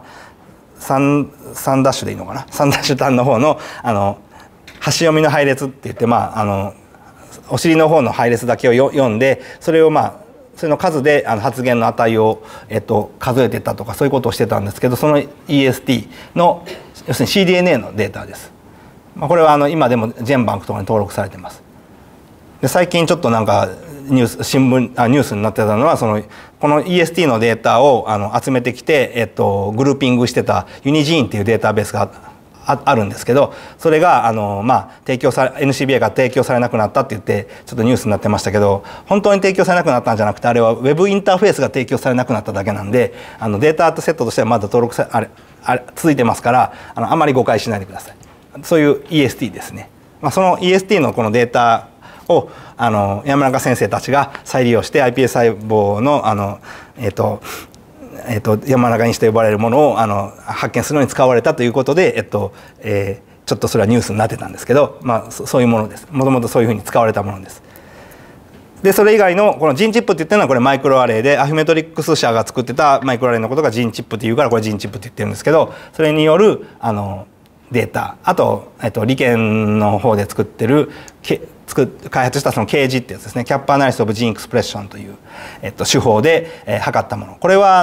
3ダッシュでいいのかな、3ダッシュ端の方の端読みの配列って言ってお尻の方の配列だけを読んで、それをそれの数で発現の値を、数えてたとかそういうことをしてたんですけど、その EST の要するに cDNA のデータです。これは今でもジェンバンクとかに登録されてます。で最近ちょっとなんかニュースになってたのはこの EST のデータを集めてきて、グルーピングしてたユニジーンっていうデータベースがあるんですけど、それがNCBI が提供されなくなったって言ってちょっとニュースになってましたけど、本当に提供されなくなったんじゃなくて、あれは Web インターフェースが提供されなくなっただけなんで、データセットとしてはまだ登録続いてますから、あまり誤解しないでください。そういう EST ですね。その EST のこのデータを山中先生たちが再利用して iPS 細胞の山中因子と呼ばれるものを発見するのに使われたということで、ちょっとそれはニュースになってたんですけど、そういうものです。もともとそういうふうに使われたものです。でそれ以外のこのジンチップって言ってるのはこれマイクロアレイで、アフィメトリックス社が作ってたマイクロアレイのことがジンチップっていうからこれジンチップって言ってるんですけど、それによるデータ、あと、理研の方で作ってる開発したその KG ってやつですね、キャップアナリシス・オブ・ジーン・エクスプレッションという、手法で、測ったもの。これは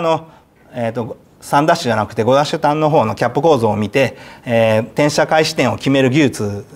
3ダッシュじゃなくて5ダッシュ単の方のキャップ構造を見て、転写開始点を決める技術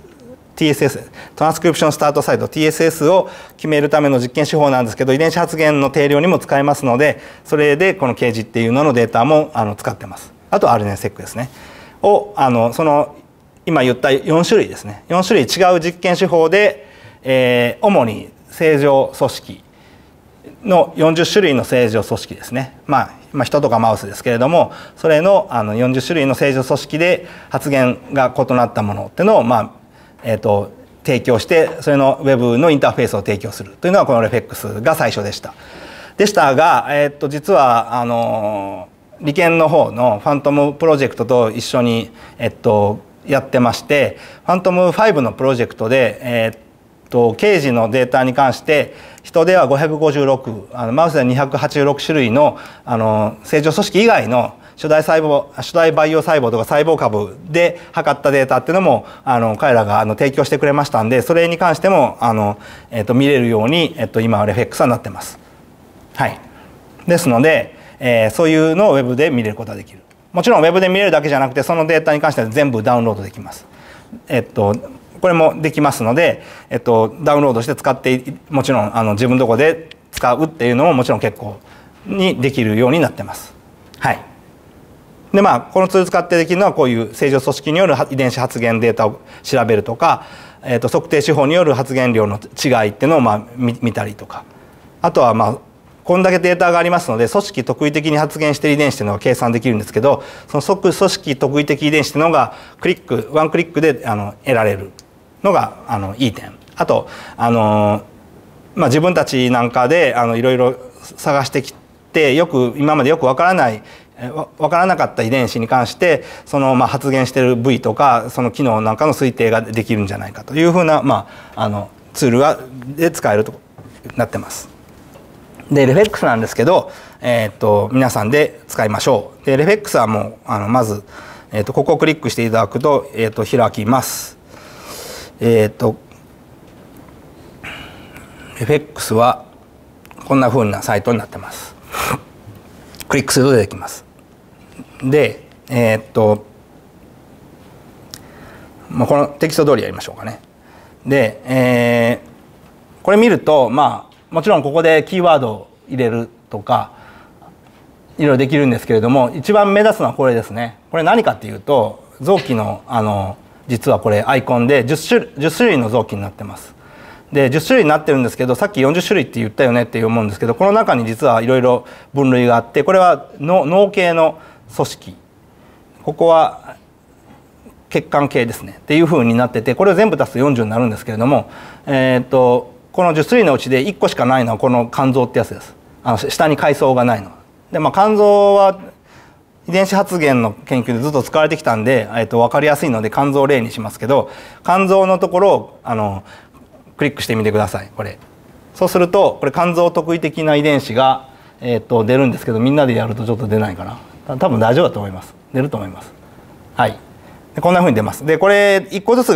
TSS トランスクリプションスタートサイト TSS を決めるための実験手法なんですけど、遺伝子発現の定量にも使えますので、それでこの KG っていうののデータも使ってます。あと RNA-seq ですねをその今言った4種類ですね、4種類違う実験手法で、主に正常組織の40種類の正常組織ですね、人とかマウスですけれども、それの40種類の正常組織で発現が異なったものっていうのを、提供して、それの Web のインターフェースを提供するというのがこのレフェックスが最初でした。が、実は理研の方のファントムプロジェクトと一緒に、やってまして、ファントム5のプロジェクトで、ケージのデータに関して人では556、マウスでは286種類の正常組織以外の初代培養細胞とか細胞株で測ったデータっていうのも彼らが提供してくれましたんで、それに関しても見れるように、今はレフェックスはなってます。はい、ですのでそういうのをウェブで見れることができる。もちろんウェブで見れるだけじゃなくて、そのデータに関しては全部ダウンロードできます。これもできますので、ダウンロードして使ってもちろん自分のとこで使うっていうのももちろん結構にできるようになってます。はい。でこのツール使ってできるのはこういう正常組織による遺伝子発現データを調べるとか、測定手法による発現量の違いっていうのを見たりとか、あとはこんだけデータがありますので、組織特異的に発現している遺伝子というのが計算できるんですけど、その組織特異的遺伝子というのがワンクリックで得られるのがいい点。あと自分たちなんかでいろいろ探してきて、今までよくわからなかった遺伝子に関して発現している部位とかその機能なんかの推定ができるんじゃないかというふうなツールで使えるとなってます。でレフェックスなんですけど、皆さんで使いましょう。でレフェックスはもうまず、ここをクリックしていただくと、開きます。レフェックスはこんなふうなサイトになってます。クリックすると出てきます。でもうこのテキスト通りやりましょうかね。で、これ見るともちろんここでキーワードを入れるとかいろいろできるんですけれども、一番目立つのはこれですね。これ何かっていうと臓器の実はこれアイコンで10種類の臓器になってます。で10種類になってるんですけど、さっき40種類って言ったよねって思うんですけど、この中に実はいろいろ分類があって、これは脳系の組織、ここは血管系ですねっていうふうになってて、これを全部足すと40になるんですけれども、この10種類のうちで1個しかないのはこの肝臓ってやつです。下に階層がないので、肝臓は遺伝子発現の研究でずっと使われてきたんで、分かりやすいので肝臓を例にしますけど、肝臓のところをクリックしてみてください。これそうするとこれ肝臓特異的な遺伝子が、出るんですけど、みんなでやるとちょっと出ないかな。多分大丈夫だと思います。出ると思います。はい。でこんなふうに出ます。でこれ1個ずつが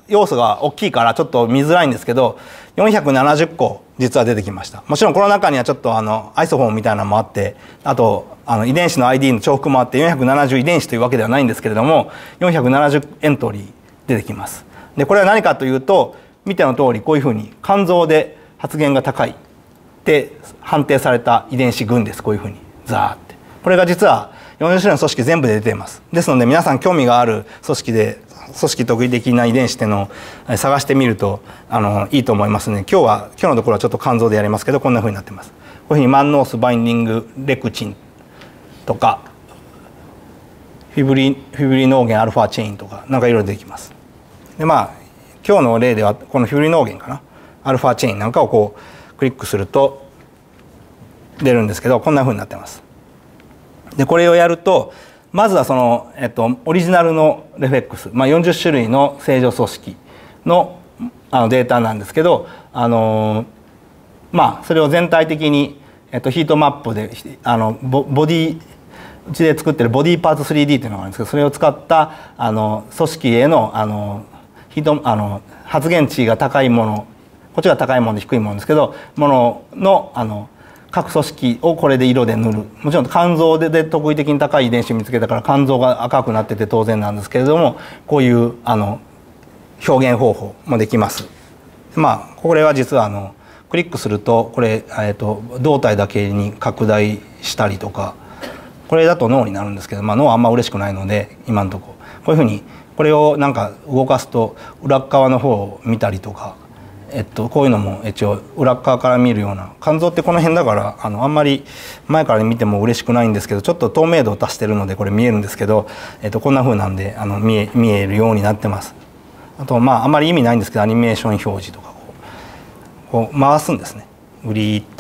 要素が大きいからちょっと見づらいんですけど、470個実は出てきました。もちろんこの中にはちょっとアイソフォンみたいなのもあって、あと遺伝子の ID の重複もあって470遺伝子というわけではないんですけれども、470エントリー出てきます。でこれは何かというと、見ての通りこういうふうに肝臓で発現が高いって判定された遺伝子群です。こういうふうにザーって、これが実は40種類の組織全部で出ています。ですので皆さん興味がある組織で組織特異的な遺伝子っていうのを探してみるといいと思いますね。今日のところはちょっと肝臓でやりますけど、こんなふうになってます。こういうふうにマンノースバインディングレクチンとかフィブリノーゲンアルファチェインとかなんかいろいろ出てきます。で今日の例ではこのフィブリノーゲンかな、アルファチェインなんかをこうクリックすると出るんですけど、こんなふうになってます。でこれをやるとまずはその、オリジナルのレフェックス、40種類の正常組織のデータなんですけど、それを全体的に、ヒートマップでボディうちで作ってるボディパーツ 3D っていうのがあるんですけど、それを使った組織への発現値が高いもの、こっちが高いもので低いものですけど、ものの各組織をこれで色で塗る。もちろん肝臓で特異的に高い遺伝子を見つけたから肝臓が赤くなってて当然なんですけれども、こういう表現方法もできます。これは実はクリックするとこれ、胴体だけに拡大したりとか、これだと脳になるんですけど、脳はあんま嬉しくないので今のところこういうふうにこれをなんか動かすと裏側の方を見たりとか、こういうのも一応裏側から見るような、肝臓ってこの辺だからあんまり前から見ても嬉しくないんですけど、ちょっと透明度を足してるのでこれ見えるんですけど、こんな風なんで見えるようになってます。あとあんまり意味ないんですけど、アニメーション表示とかこう回すんですね、グリーって。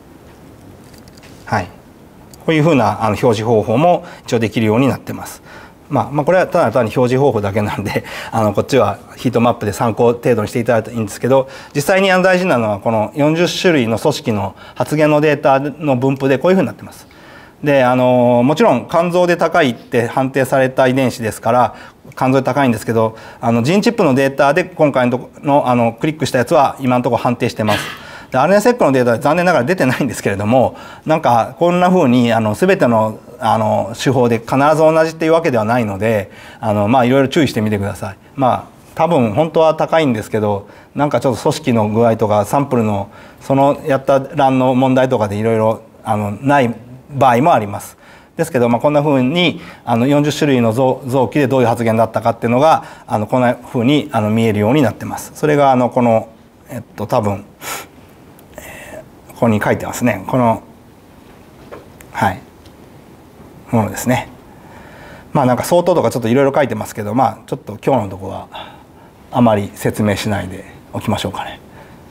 はい、こういう風な表示方法も一応できるようになってます。これはただ単に表示方法だけなんでこっちはヒートマップで参考程度にしていただいたらいいんですけど、実際に大事なのはこの40種類の組織の発現のデータの分布でこういうふうになってます。でもちろん肝臓で高いって判定された遺伝子ですから肝臓で高いんですけど、ジーンチップのデータで今回のクリックしたやつは今のところ判定してます。で RNA-seq のデータは残念ながら出てないんですけれども、なんかこんなふうに全ての手法で必ず同じっていうわけではないのでいろいろ注意してみてください。多分本当は高いんですけど、なんかちょっと組織の具合とかサンプルのそのやった欄の問題とかでいろいろない場合もあります。ですけど、こんなふうに40種類の臓器でどういう発現だったかっていうのがこんなふうに見えるようになってます。それがこの多分ここに書いてますね。このものですね。なんか相当とかちょっといろいろ書いてますけど、ちょっと今日のとこはあまり説明しないでおきましょうかね。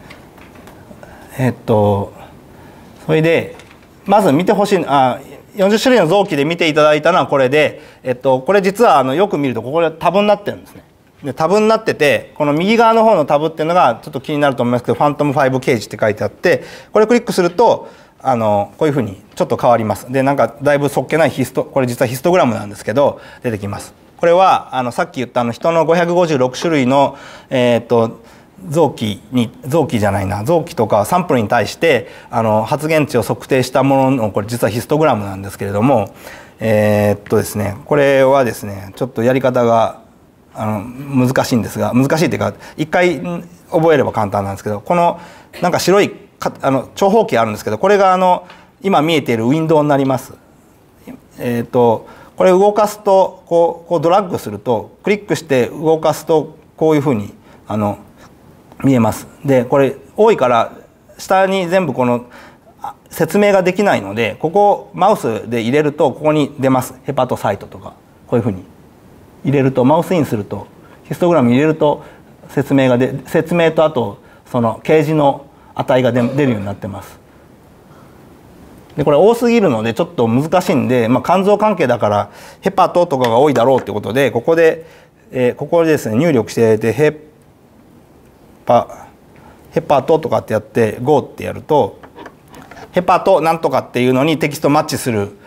それでまず見てほしい40種類の臓器で見ていただいたのはこれで、これ実はよく見るとここでタブになってるんですね。でタブになってて、この右側の方のタブっていうのがちょっと気になると思いますけど、ファントム5ケージって書いてあって、これクリックするとこういうふうにちょっと変わります。でなんかだいぶそっけないこれ実はヒストグラムなんですけど出てきます。これはさっき言った人の556種類の臓器とかサンプルに対して発現値を測定したものの、これ実はヒストグラムなんですけれども、ですね、これはですねちょっとやり方が難しいんですが、難しいっていうか一回覚えれば簡単なんですけど、このなんか白い長方形あるんですけど、これが今見えているウィンドウになります。これ動かすとこうドラッグすると、クリックして動かすとこういうふうに見えます。でこれ多いから下に全部この説明ができないので、ここマウスで入れるとここに出ます。ヘパトサイトとかこういうふうに入れると、マウスインするとヒストグラム入れると説明とあとその掲示の値が出るようになってます。でこれ多すぎるのでちょっと難しいんで、肝臓関係だからヘパトとかが多いだろうってことで、ここでですね入力しててヘパトとかってやってゴーってやると、ヘパトなんとかっていうのにテキストマッチする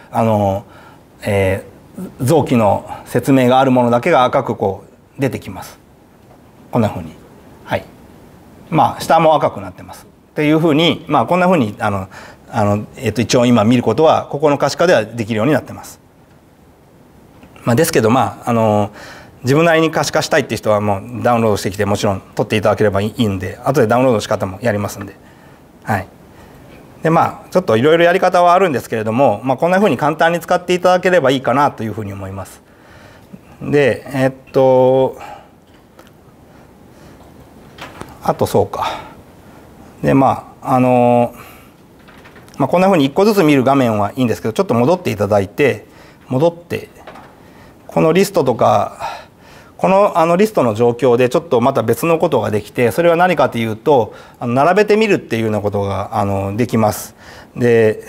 臓器の説明があるものだけが赤くこう出てきます。 こんなふうに、はい、まあ下も赤くなってますっていうふうに、まあこんなふうに一応今見ることはここの可視化ではできるようになってます。まあ、ですけどまあ自分なりに可視化したいっていう人はもうダウンロードしてきてもちろん取っていただければいいんで、後でダウンロードの仕方もやりますんで、はい。でまあちょっといろいろやり方はあるんですけれども、まあ、こんなふうに簡単に使っていただければいいかなというふうに思います。であとそうか。でまあこんなふうに1個ずつ見る画面はいいんですけど、ちょっと戻っていただいて、このリストとかこのリストの状況でちょっとまた別のことができて、それは何かというと並べてみるっていうようなことができます。で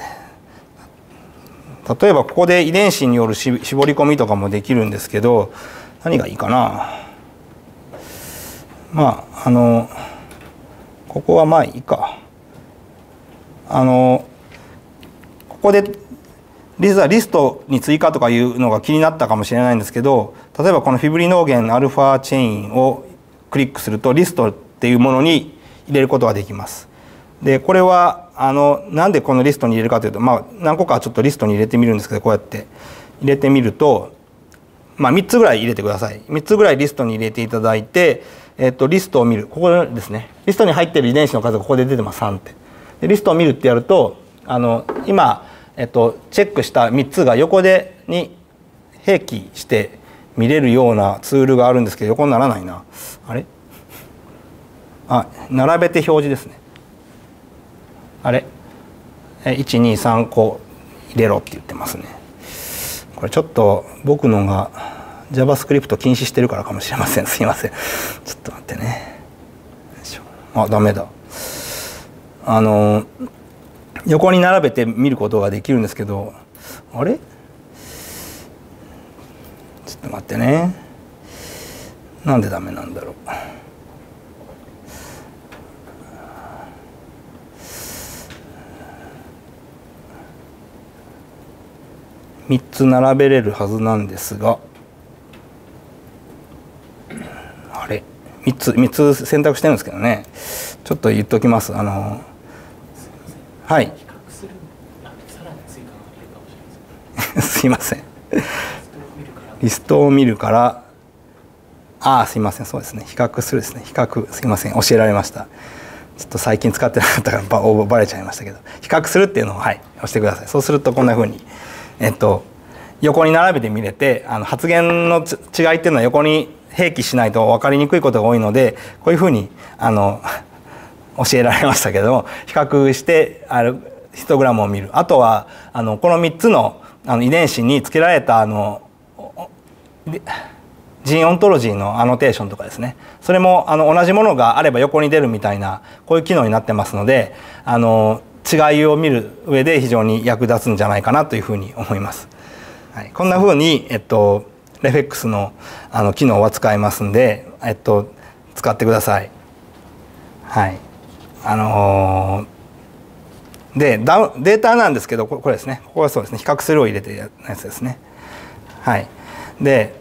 例えばここで遺伝子による絞り込みとかもできるんですけど、何がいいかな。まあここはまあいいか。ここで実はリストに追加とかいうのが気になったかもしれないんですけど、例えばこのフィブリノーゲンアルファチェインをクリックするとリストっていうものに入れることができます。でこれはなんでこのリストに入れるかというと、まあ何個かちょっとリストに入れてみるんですけど、こうやって入れてみると、まあ3つぐらい入れてください。3つぐらいリストに入れていただいて、リストを見る、ここですね、リストに入っている遺伝子の数がここで出てます、3って。でリストを見るってやると今チェックした3つが横に併記して見れるようなツールがあるんですけど、横にならないな。あれ、並べて表示ですね。あれ、123個入れろって言ってますね。これちょっと僕のが JavaScript 禁止してるからかもしれません。すいません。ちょっと待ってね。ダメだ。横に並べて見ることができるんですけど、あれ、ちょっと待ってね。なんでダメなんだろう。3つ並べれるはずなんですが、あれ、3つ選択してるんですけどね。ちょっと言っときます。はい。すいません。リストを見るから、すいません、そうですね。比較するですね。すいません、教えられました。ちょっと最近使ってなかったからバレちゃいましたけど、比較するっていうのを押してください。そうするとこんな風に横に並べて見れて、発言の違いっていうのは横に併記しないと分かりにくいことが多いので、こういう風に教えられましたけども、比較してヒストグラムを見る。あとはこの3つの遺伝子に付けられたジーンオントロジーのアノテーションとかですね、それも同じものがあれば横に出るみたいな、こういう機能になってますので、違いを見る上で非常に役立つんじゃないかなというふうに思います。はい、こんなふうにレフェックスの機能は使えますんで、使ってください。はい。でデータなんですけど、これですね。ここはそうですね。比較するを入れてやつですね。はい。で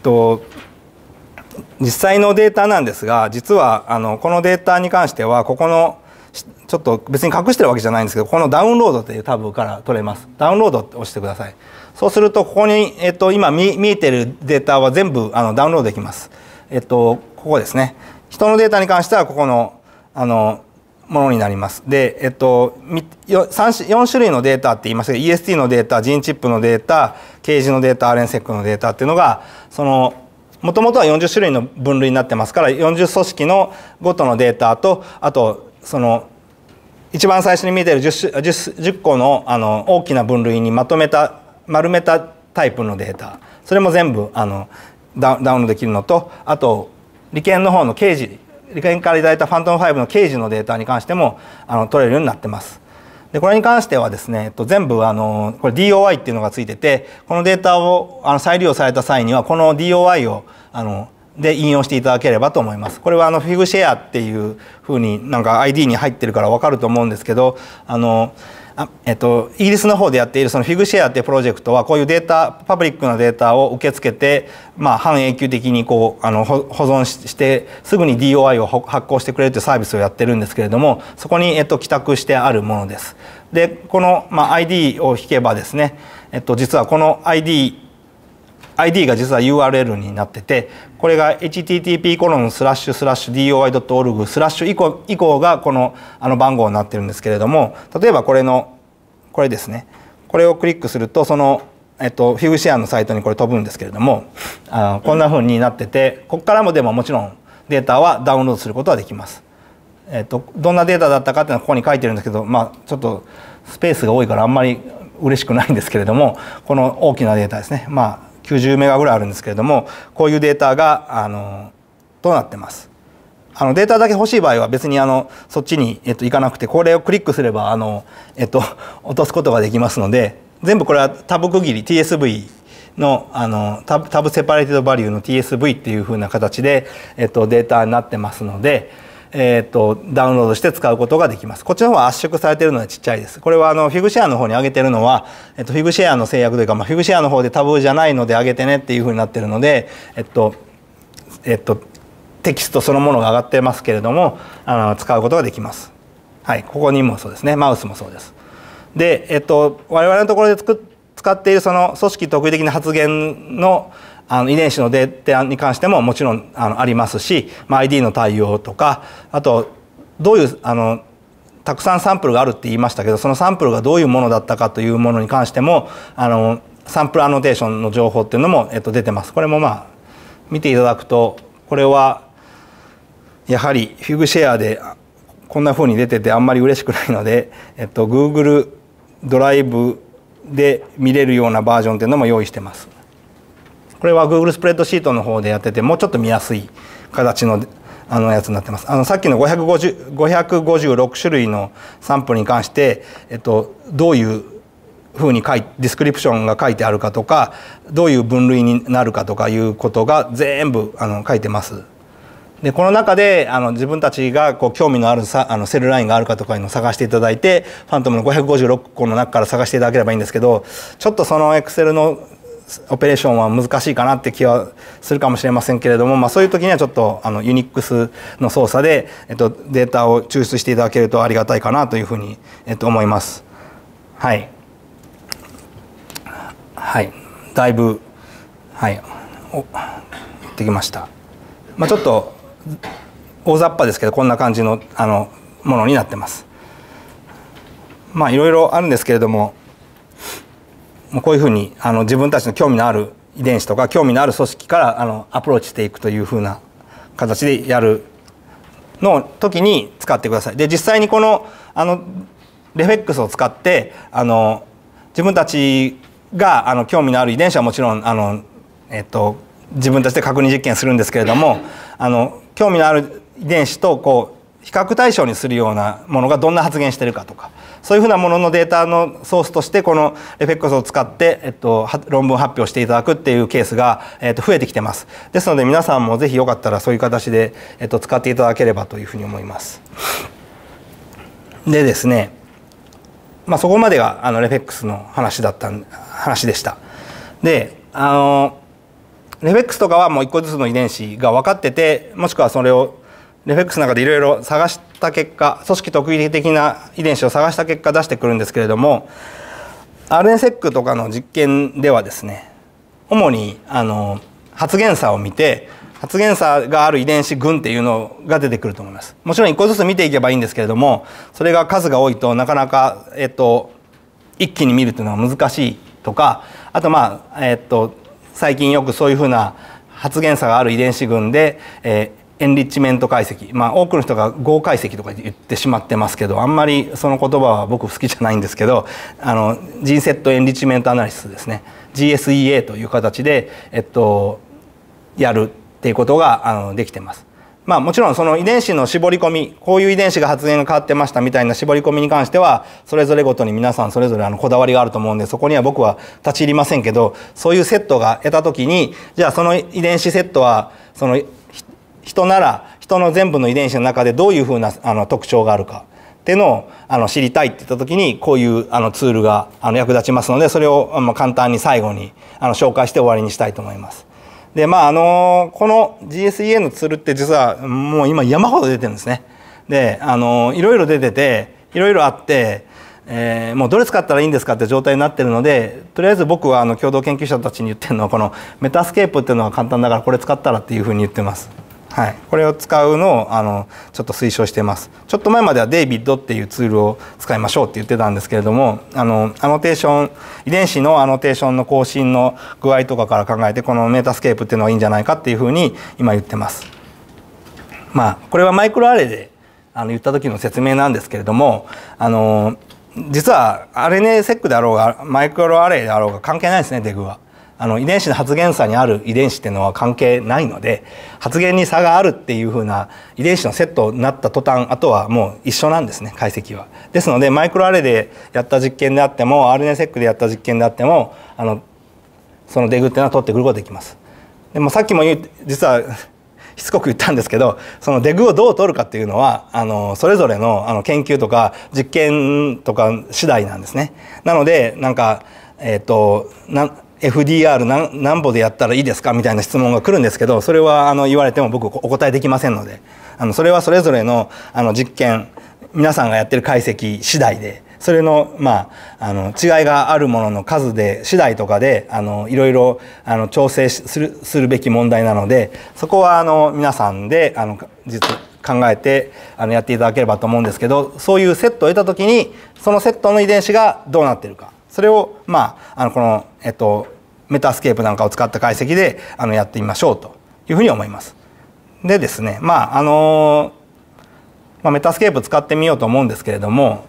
実際のデータなんですが、実はこのデータに関してはここのちょっと別に隠してるわけじゃないんですけど、このダウンロードというタブから取れます。ダウンロードって押してください。そうするとここに今見えてるデータは全部ダウンロードできます。ここですね。人のデータに関してはここのものになります。で、4種類のデータって言いましたけど、EST のデータ、ジーンチップのデータ、ケージのデータ、RNSEC のデータっていうのがもともとは40種類の分類になってますから、40組織のごとのデータと、あと一番最初に見えている 10個の大きな分類に丸めたタイプのデータ、それも全部ダウンロードできるのと、あと理研の方のケージ、理研からいただいたファントム5のケージのデータに関しても取れるようになってます。でこれに関してはですね、全部これ DOI っていうのがついてて、このデータを再利用された際にはこの DOI をで引用していただければと思います。これはFigShareっていうふうになんか ID に入ってるから分かると思うんですけど、 イギリスの方でやっているそのフィグシェアっていうプロジェクトはこういうデータパブリックなデータを受け付けて、半永久的にこう保存してすぐに DOI を発行してくれるというサービスをやってるんですけれども、そこに寄託してあるものです。でこのID を引けばですね、実はこの ID が実は URL になってて、これが http://doi.org/ 以降がこの番号になってるんですけれども、例えばこれですね、これをクリックするとそのフィグシェアのサイトにこれ飛ぶんですけれども、こんなふうになってて、ここからもでももちろんデータはダウンロードすることはできます。どんなデータだったかっていうのはここに書いてるんですけど、ちょっとスペースが多いからあんまり嬉しくないんですけれども、この大きなデータですね、90メガぐらいあるんですけれども、こういうデータがとなってます。データだけ欲しい場合は別にそっちに行かなくて、これをクリックすれば落とすことができますので、全部これはタブ区切り TSV のタブセパレーテッドバリューの TSV っていうふうな形でデータになってますので、ダウンロードして使うことができます。こっちの方は圧縮されているのでちっちゃいです。これはフィグシェアの方に上げてるのは、フィグシェアの制約というか、フィグシェアの方でタブじゃないので上げてねっていうふうになってるので、テキストそのものが上がってますけれども、使うことができます。はい、ここにもそうですね、マウスもそうです。で、我々のところで使っているその組織特異的な発現の遺伝子のデータに関してももちろんありますし、ID の対応とか、あとどういうたくさんサンプルがあるって言いましたけど、そのサンプルがどういうものだったかというものに関してもサンプルアノテーションの情報っていうのも出てます。これも見ていただくと、これはやはりフィグシェアでこんなふうに出ててあんまり嬉しくないので、Google ドライブで見れるようなバージョンっていうのも用意してます。これは Google スプレッドシートの方でやってて、もうちょっと見やすい形のやつになってます。さっきの556種類のサンプルに関して、どういうふうにディスクリプションが書いてあるかとか、どういう分類になるかとかいうことが全部書いてます。でこの中で自分たちが興味のあるセルラインがあるかとかいうのを探していただいて、ファントムの556個の中から探していただければいいんですけど、ちょっとその Excel のオペレーションは難しいかなって気はするかもしれませんけれども、そういう時にはちょっとユニックスの操作で、データを抽出していただけるとありがたいかなというふうに、思います。はい、はい、だいぶできました。ちょっと大雑把ですけど、こんな感じのものになってます。いろいろあるんですけれども、こういうふうに自分たちの興味のある遺伝子とか興味のある組織からアプローチしていくというふうな形でやるの時に使ってください。で実際にこのレフェックスを使って自分たちが興味のある遺伝子はもちろん自分たちで確認実験するんですけれども、興味のある遺伝子と比較対象にするようなものがどんな発現してるかとか、そういうふうなもののデータのソースとしてこのレフェックスを使って、論文発表していただくっていうケースが、増えてきてます。ですので皆さんもぜひよかったらそういう形で、使っていただければというふうに思います。でですね、そこまでがレフェックスの話でした。でレフェックスとかはもう一個ずつの遺伝子が分かってて、もしくはそれをレフェックスの中でいろいろ探した結果、組織特異的な遺伝子を探した結果出してくるんですけれども、 RNA-seq とかの実験ではですね、主に発現差を見て、発現差がある遺伝子群っていうのが出てくると思います。もちろん一個ずつ見ていけばいいんですけれども、それが数が多いとなかなか、一気に見るというのは難しいとか、あと最近よくそういうふうな発現差がある遺伝子群で、エンリッチメント解析、多くの人が合解析とか言ってしまってますけど、あんまりその言葉は僕好きじゃないんですけど、ジンセットエンリッチメントアナリシスですね、 GSEA という形で、やるっていうことができてます。もちろんその遺伝子の絞り込み、こういう遺伝子が発現が変わってましたみたいな絞り込みに関してはそれぞれごとに皆さんそれぞれこだわりがあると思うんで、そこには僕は立ち入りませんけど、そういうセットが得た時に、じゃあその遺伝子セットはその人なら人の全部の遺伝子の中でどういうふうな特徴があるか、 ってのを知りたいって言った時にこういうツールが役立ちますので、それを簡単に最後に紹介して終わりにしたいと思います。でこの GSEA のツールって実はもう今山ほど出てるんですね。でいろいろ出てていろいろあって、もうどれ使ったらいいんですかって状態になってるので、とりあえず僕は共同研究者たちに言ってるのはこのメタスケープっていうのが簡単だからこれ使ったらっていうふうに言ってます。はい、これを使うのをちょっと推奨しています。ちょっと前まではデイビッドっていうツールを使いましょうって言ってたんですけれども、アノテーション遺伝子のアノテーションの更新の具合とかから考えてこのメタスケープっていうのがいいんじゃないかっていうふうに今言ってます。これはマイクロアレイで言った時の説明なんですけれども、実は RNA-seq であろうがマイクロアレイであろうが関係ないですね。デグは遺伝子の発現差にある遺伝子っていうのは関係ないので、発現に差があるっていうふうな遺伝子のセットになった途端あとはもう一緒なんですね、解析は。ですのでマイクロアレイでやった実験であっても RNA-seq でやった実験であってもそのデグっていうのは取ってくることができます。でもさっきも実はしつこく言ったんですけど、そのデグをどう取るかっていうのはそれぞれの研究とか実験とか次第なんですね。なのでFDR 何歩でやったらいいですかみたいな質問が来るんですけど、それは言われても僕お答えできませんので、それはそれぞれの実験皆さんがやってる解析次第で、それの違いがあるものの数で次第とかでいろいろ調整するべき問題なので、そこは皆さんで実考えてやっていただければと思うんですけど、そういうセットを得た時にそのセットの遺伝子がどうなっているか、それをこのメタスケープなんかを使った解析でやってみましょうというふうに思います。でですね、メタスケープ使ってみようと思うんですけれども、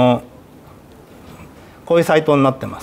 こういうサイトになってます。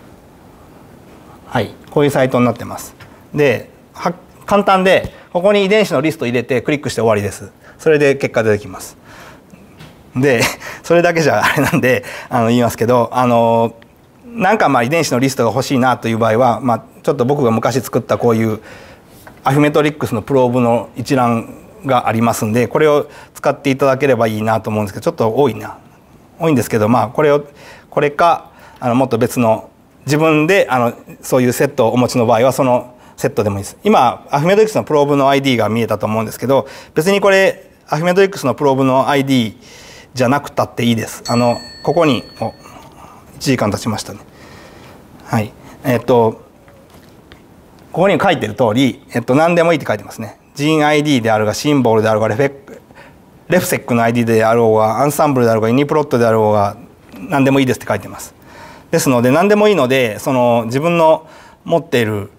はい、こういうサイトになってます。で簡単でここに遺伝子のリスト入れてクリックして終わりです。それで結果出てきます。でそれだけじゃあれなんで言いますけど、なんか遺伝子のリストが欲しいなという場合は、ちょっと僕が昔作ったこういうアフィメトリックスのプローブの一覧がありますんで、これを使っていただければいいなと思うんですけど、ちょっと多いんですけど、これかもっと別の自分でそういうセットをお持ちの場合はそのセットでもいいです。今アフィメトリックスのプローブの ID が見えたと思うんですけど、別にこれアフィメトリックスのプローブの ID じゃなくたっていいです。ここに1時間経ちましたね。はい、ここに書いてる通り、何でもいいって書いてますね。ジーン ID であるがシンボルであるがレフセックの ID であろうがアンサンブルであろうがユニプロットであろうが何でもいいですって書いてます。ですので何でもいいので自分の持っている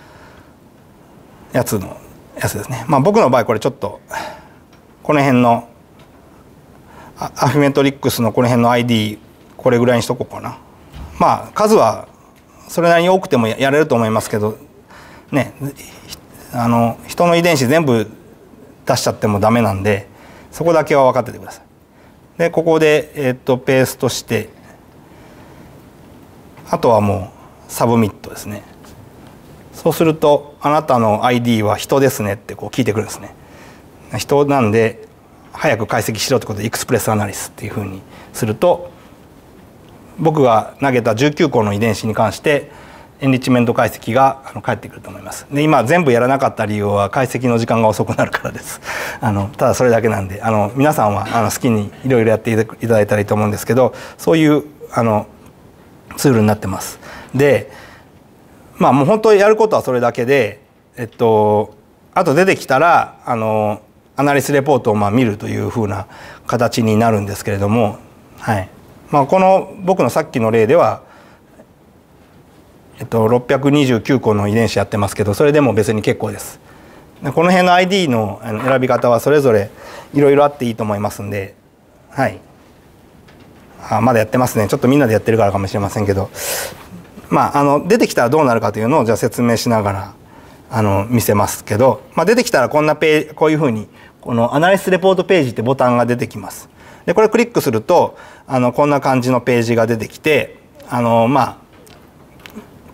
やつですね。僕の場合これちょっとこの辺のアフィメトリックスのこの辺の ID これぐらいにしとこうかな。数はそれなりに多くてもやれると思いますけどね、人の遺伝子全部出しちゃってもダメなんで、そこだけは分かっててください。でここで、ペーストして、あとはもうサブミットですね。そうするとあなたの ID は人ですねって聞いてくるんですね。人なんで早く解析しろってことでエクスプレスアナリスっていうふうにすると、僕が投げた19個の遺伝子に関してエンリッチメント解析が返ってくると思います。で今全部やらなかった理由は解析の時間が遅くなるからです。ただそれだけなんで皆さんは好きにいろいろやっていただいたらいいと思うんですけど、そういうツールになってます。でもう本当にやることはそれだけで、あと出てきたらアナリスレポートを見るというふうな形になるんですけれども、はい、この僕のさっきの例では、629個の遺伝子やってますけど、それでも別に結構です。この辺の ID の選び方はそれぞれいろいろあっていいと思いますんで、はい、まだやってますね。ちょっとみんなでやってるからかもしれませんけど、出てきたらどうなるかというのをじゃあ説明しながら見せますけど、出てきたらこういうふうにこのアナリスレポートページってボタンが出てきます。でこれクリックするとこんな感じのページが出てきて、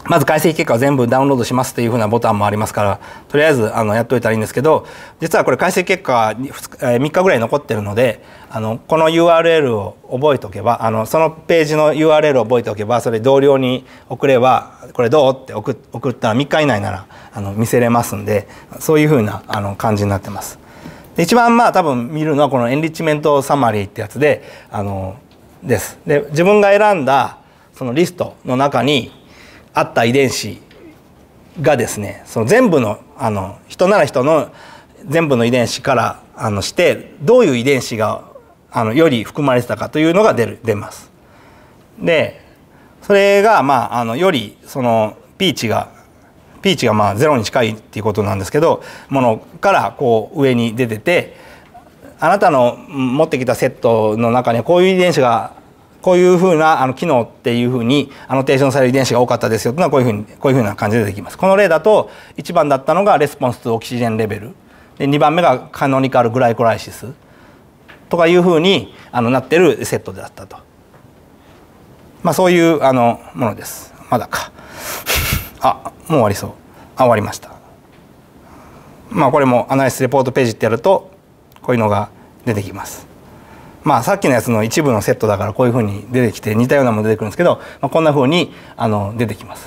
まず解析結果を全部ダウンロードしますというふうなボタンもありますから、とりあえずやっといたらいいんですけど、実はこれ解析結果は3日ぐらい残ってるので、この URL を覚えておけば、そのページの URL を覚えておけば、それ同僚に送れば、これどうって送ったら3日以内なら見せれますんで、そういうふうな感じになってます。で一番多分見るのはこのエンリッチメントサマリーってやつでです。で自分が選んだそのリストの中にあった遺伝子がですね、その全部の人なら人の全部の遺伝子からしてどういう遺伝子がより含まれてたかというのが出ます。でそれがよりそのピーチが0に近いっていうことなんですけど、ものからこう上に出てて、あなたの持ってきたセットの中にはこういう遺伝子がこういうふうな機能っていうふうにアノテーションされる遺伝子が多かったですよというのはこういうふうな感じで出てきます。この例だと1番だったのがレスポンスとオキシジェンレベルで、2番目がカノニカルグライコライシスとかいうふうになってるセットだったと、そういうものです。まだかもう終わりそう。終わりました。これもアナリシスレポートページってやるとこういうのが出てきます。さっきのやつの一部のセットだからこういうふうに出てきて似たようなもの出てくるんですけど、こんなふうに出てきます。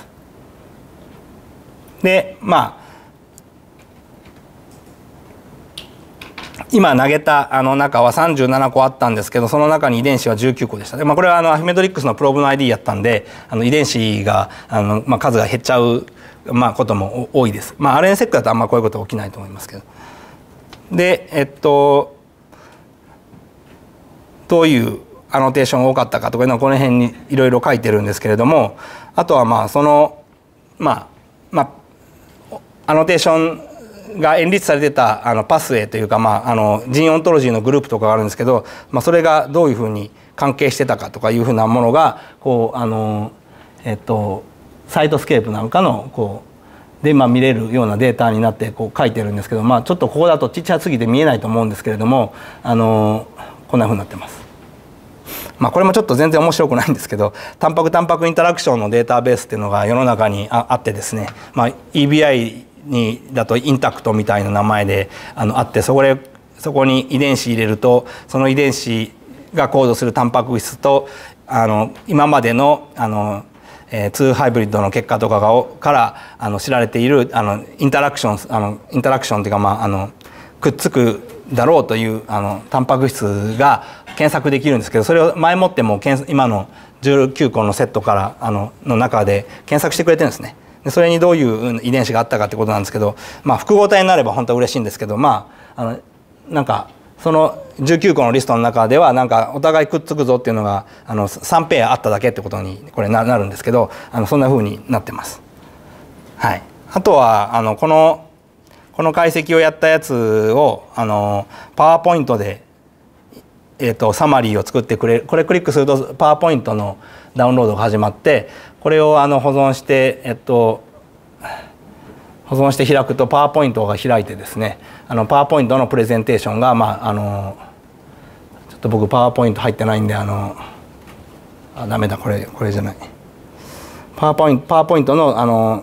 で今投げた中は37個あったんですけど、その中に遺伝子は19個でした。でこれはアフィメトリックスのプローブの ID やったんで遺伝子が数が減っちゃうことも多いです。RNA-seq だとあんまこういうことは起きないと思いますけど。でどういうアノテーションが多かったかとかいうのはこの辺にいろいろ書いてるんですけれども、あとはそのアノテーションがエンリッチされてたパスウェイというかジーンオントロジーのグループとかがあるんですけど、それがどういうふうに関係してたかとかいうふうなものがこうサイトスケープなんかので見れるようなデータになって書いてるんですけど、ちょっとここだとちっちゃすぎて見えないと思うんですけれども、こんなふうになってます。これもちょっと全然面白くないんですけど、タンパクインタラクションのデータベースっていうのが世の中にあってですね、EBI だとインタクトみたいな名前であって、そこに遺伝子入れるとその遺伝子がコードするタンパク質と今までの2ハイブリッドの結果とかから知られているインタラクションっていうかくっつくだろうというタンパク質が検索できるんですけど、それを前もっても今の19個のセットからの中で検索してくれてるんですね。でそれにどういう遺伝子があったかってことなんですけど、複合体になれば本当は嬉しいんですけど、なんかその19個のリストの中ではお互いくっつくぞっていうのが3ペアあっただけってことにこれなるんですけど、そんな風になってます。はい、あとはこの解析をやったやつをパワーポイントで、サマリーを作ってくれる。これクリックするとパワーポイントのダウンロードが始まって、これを保存して開くとパワーポイントが開いてですね、パワーポイントのプレゼンテーションがちょっと僕パワーポイント入ってないんでダメだ、これじゃない。パワーポイントの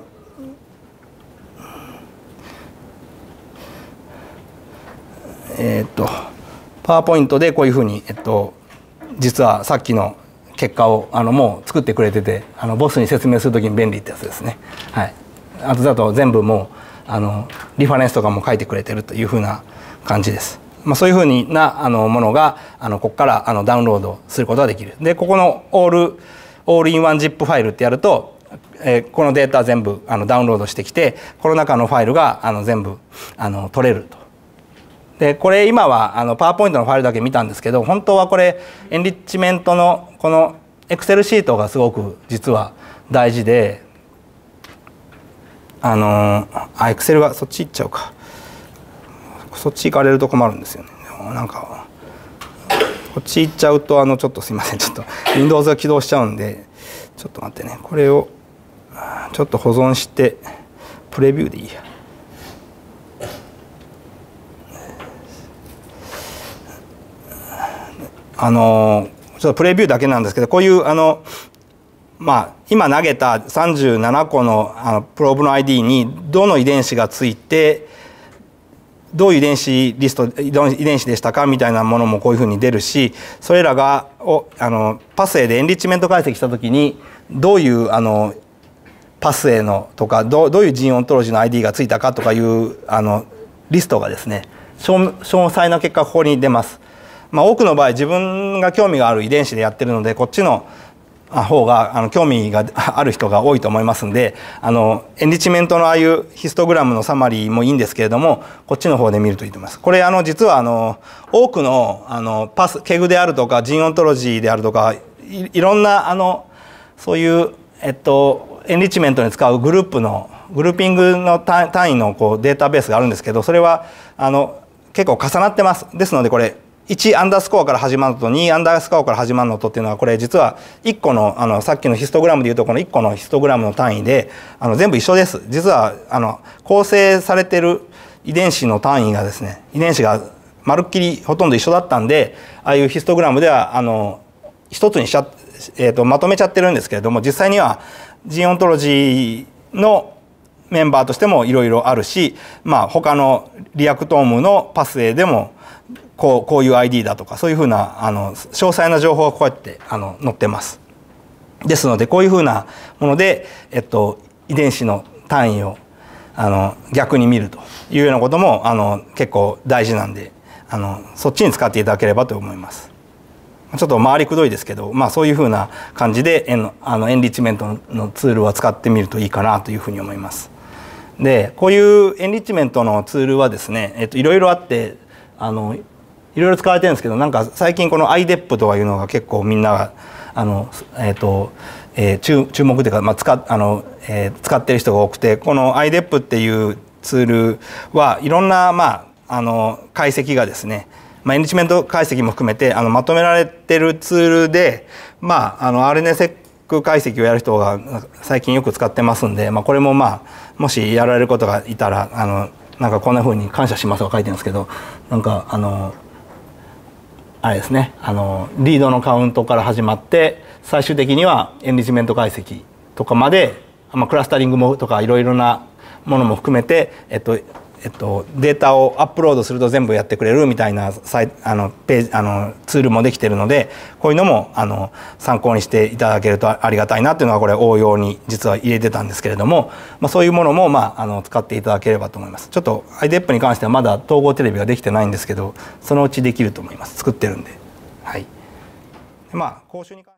パワーポイントでこういうふうに実はさっきの結果をもう作ってくれてて、ボスに説明するときに便利ってやつですね。はい、あとだと全部もうリファレンスとかも書いてくれてるというふうな感じです。そういうふうなものがここからダウンロードすることができる。でここのオールインワン ZIP ファイルってやると、このデータ全部ダウンロードしてきて、この中のファイルが全部取れると。でこれ今はパワーポイントのファイルだけ見たんですけど、本当はこれエンリッチメントのこのエクセルシートがすごく実は大事で、エクセルがそっち行っちゃうか、そっち行かれると困るんですよね。こっち行っちゃうとちょっとすいません、ちょっと Windows が起動しちゃうんで、ちょっと待ってね、これをちょっと保存してプレビューでいいや。ちょっとプレビューだけなんですけど、こういう今投げた37個のプローブの ID にどの遺伝子がついてどういう遺伝子リスト遺伝子でしたかみたいなものもこういうふうに出るし、それらがパスウェイでエンリッチメント解析した時にどういうパスウェイのとかどういうジーンオントロジーの ID がついたかとかいうリストがですね詳細な結果ここに出ます。多くの場合自分が興味がある遺伝子でやってるのでこっちの方が興味がある人が多いと思いますんでエンリッチメントのああいうヒストグラムのサマリーもいいんですけれどもこっちの方で見るといいと思います。これ実は多くのケグであるとかジーンオントロジーであるとかいろんなそういうエンリッチメントに使うグルーピングの単位のデータベースがあるんですけどそれは結構重なってます。ですのでこれ1アンダースコアから始まるのと2アンダースコアから始まるのとっていうのはこれ実は1個のさっきのヒストグラムでいうとこの1個のヒストグラムの単位で全部一緒です。実は構成されてる遺伝子の単位がですね遺伝子がまるっきりほとんど一緒だったんでああいうヒストグラムでは一つにまとめちゃってるんですけれども実際にはジーンオントロジーのメンバーとしてもいろいろあるし他のリアクトームのパスウェイでもこういう ID だとかそういうふうな詳細な情報がこうやって載ってます。ですのでこういうふうなもので、遺伝子の単位を逆に見るというようなことも結構大事なんでそっちに使っていただければと思います。ちょっと回りくどいですけど、そういうふうな感じでエンリッチメントのツールは使ってみるといいかなというふうに思います。でこういうエンリッチメントのツールはですね、いろいろあっていろいろ使われてるんですけどなんか最近この IDEP とかいうのが結構みんなが注目というか、使ってる人が多くてこの IDEP っていうツールはいろんな解析がですねエンリッチメント解析も含めてまとめられてるツールでRNA-seq 解析をやる人が最近よく使ってますんで、これももしやられることがいたらなんかこんなふうに感謝しますとか書いてるんですけどなんかあれですねリードのカウントから始まって最終的にはエンリッチメント解析とかまで、クラスタリングもとかいろいろなものも含めて、データをアップロードすると全部やってくれるみたいなツールもできてるのでこういうのも参考にしていただけるとありがたいなっていうのはこれ応用に実は入れてたんですけれども、そういうものも使っていただければと思います。ちょっと IDEP に関してはまだ統合テレビができてないんですけどそのうちできると思います。作ってるんで。はい。講習に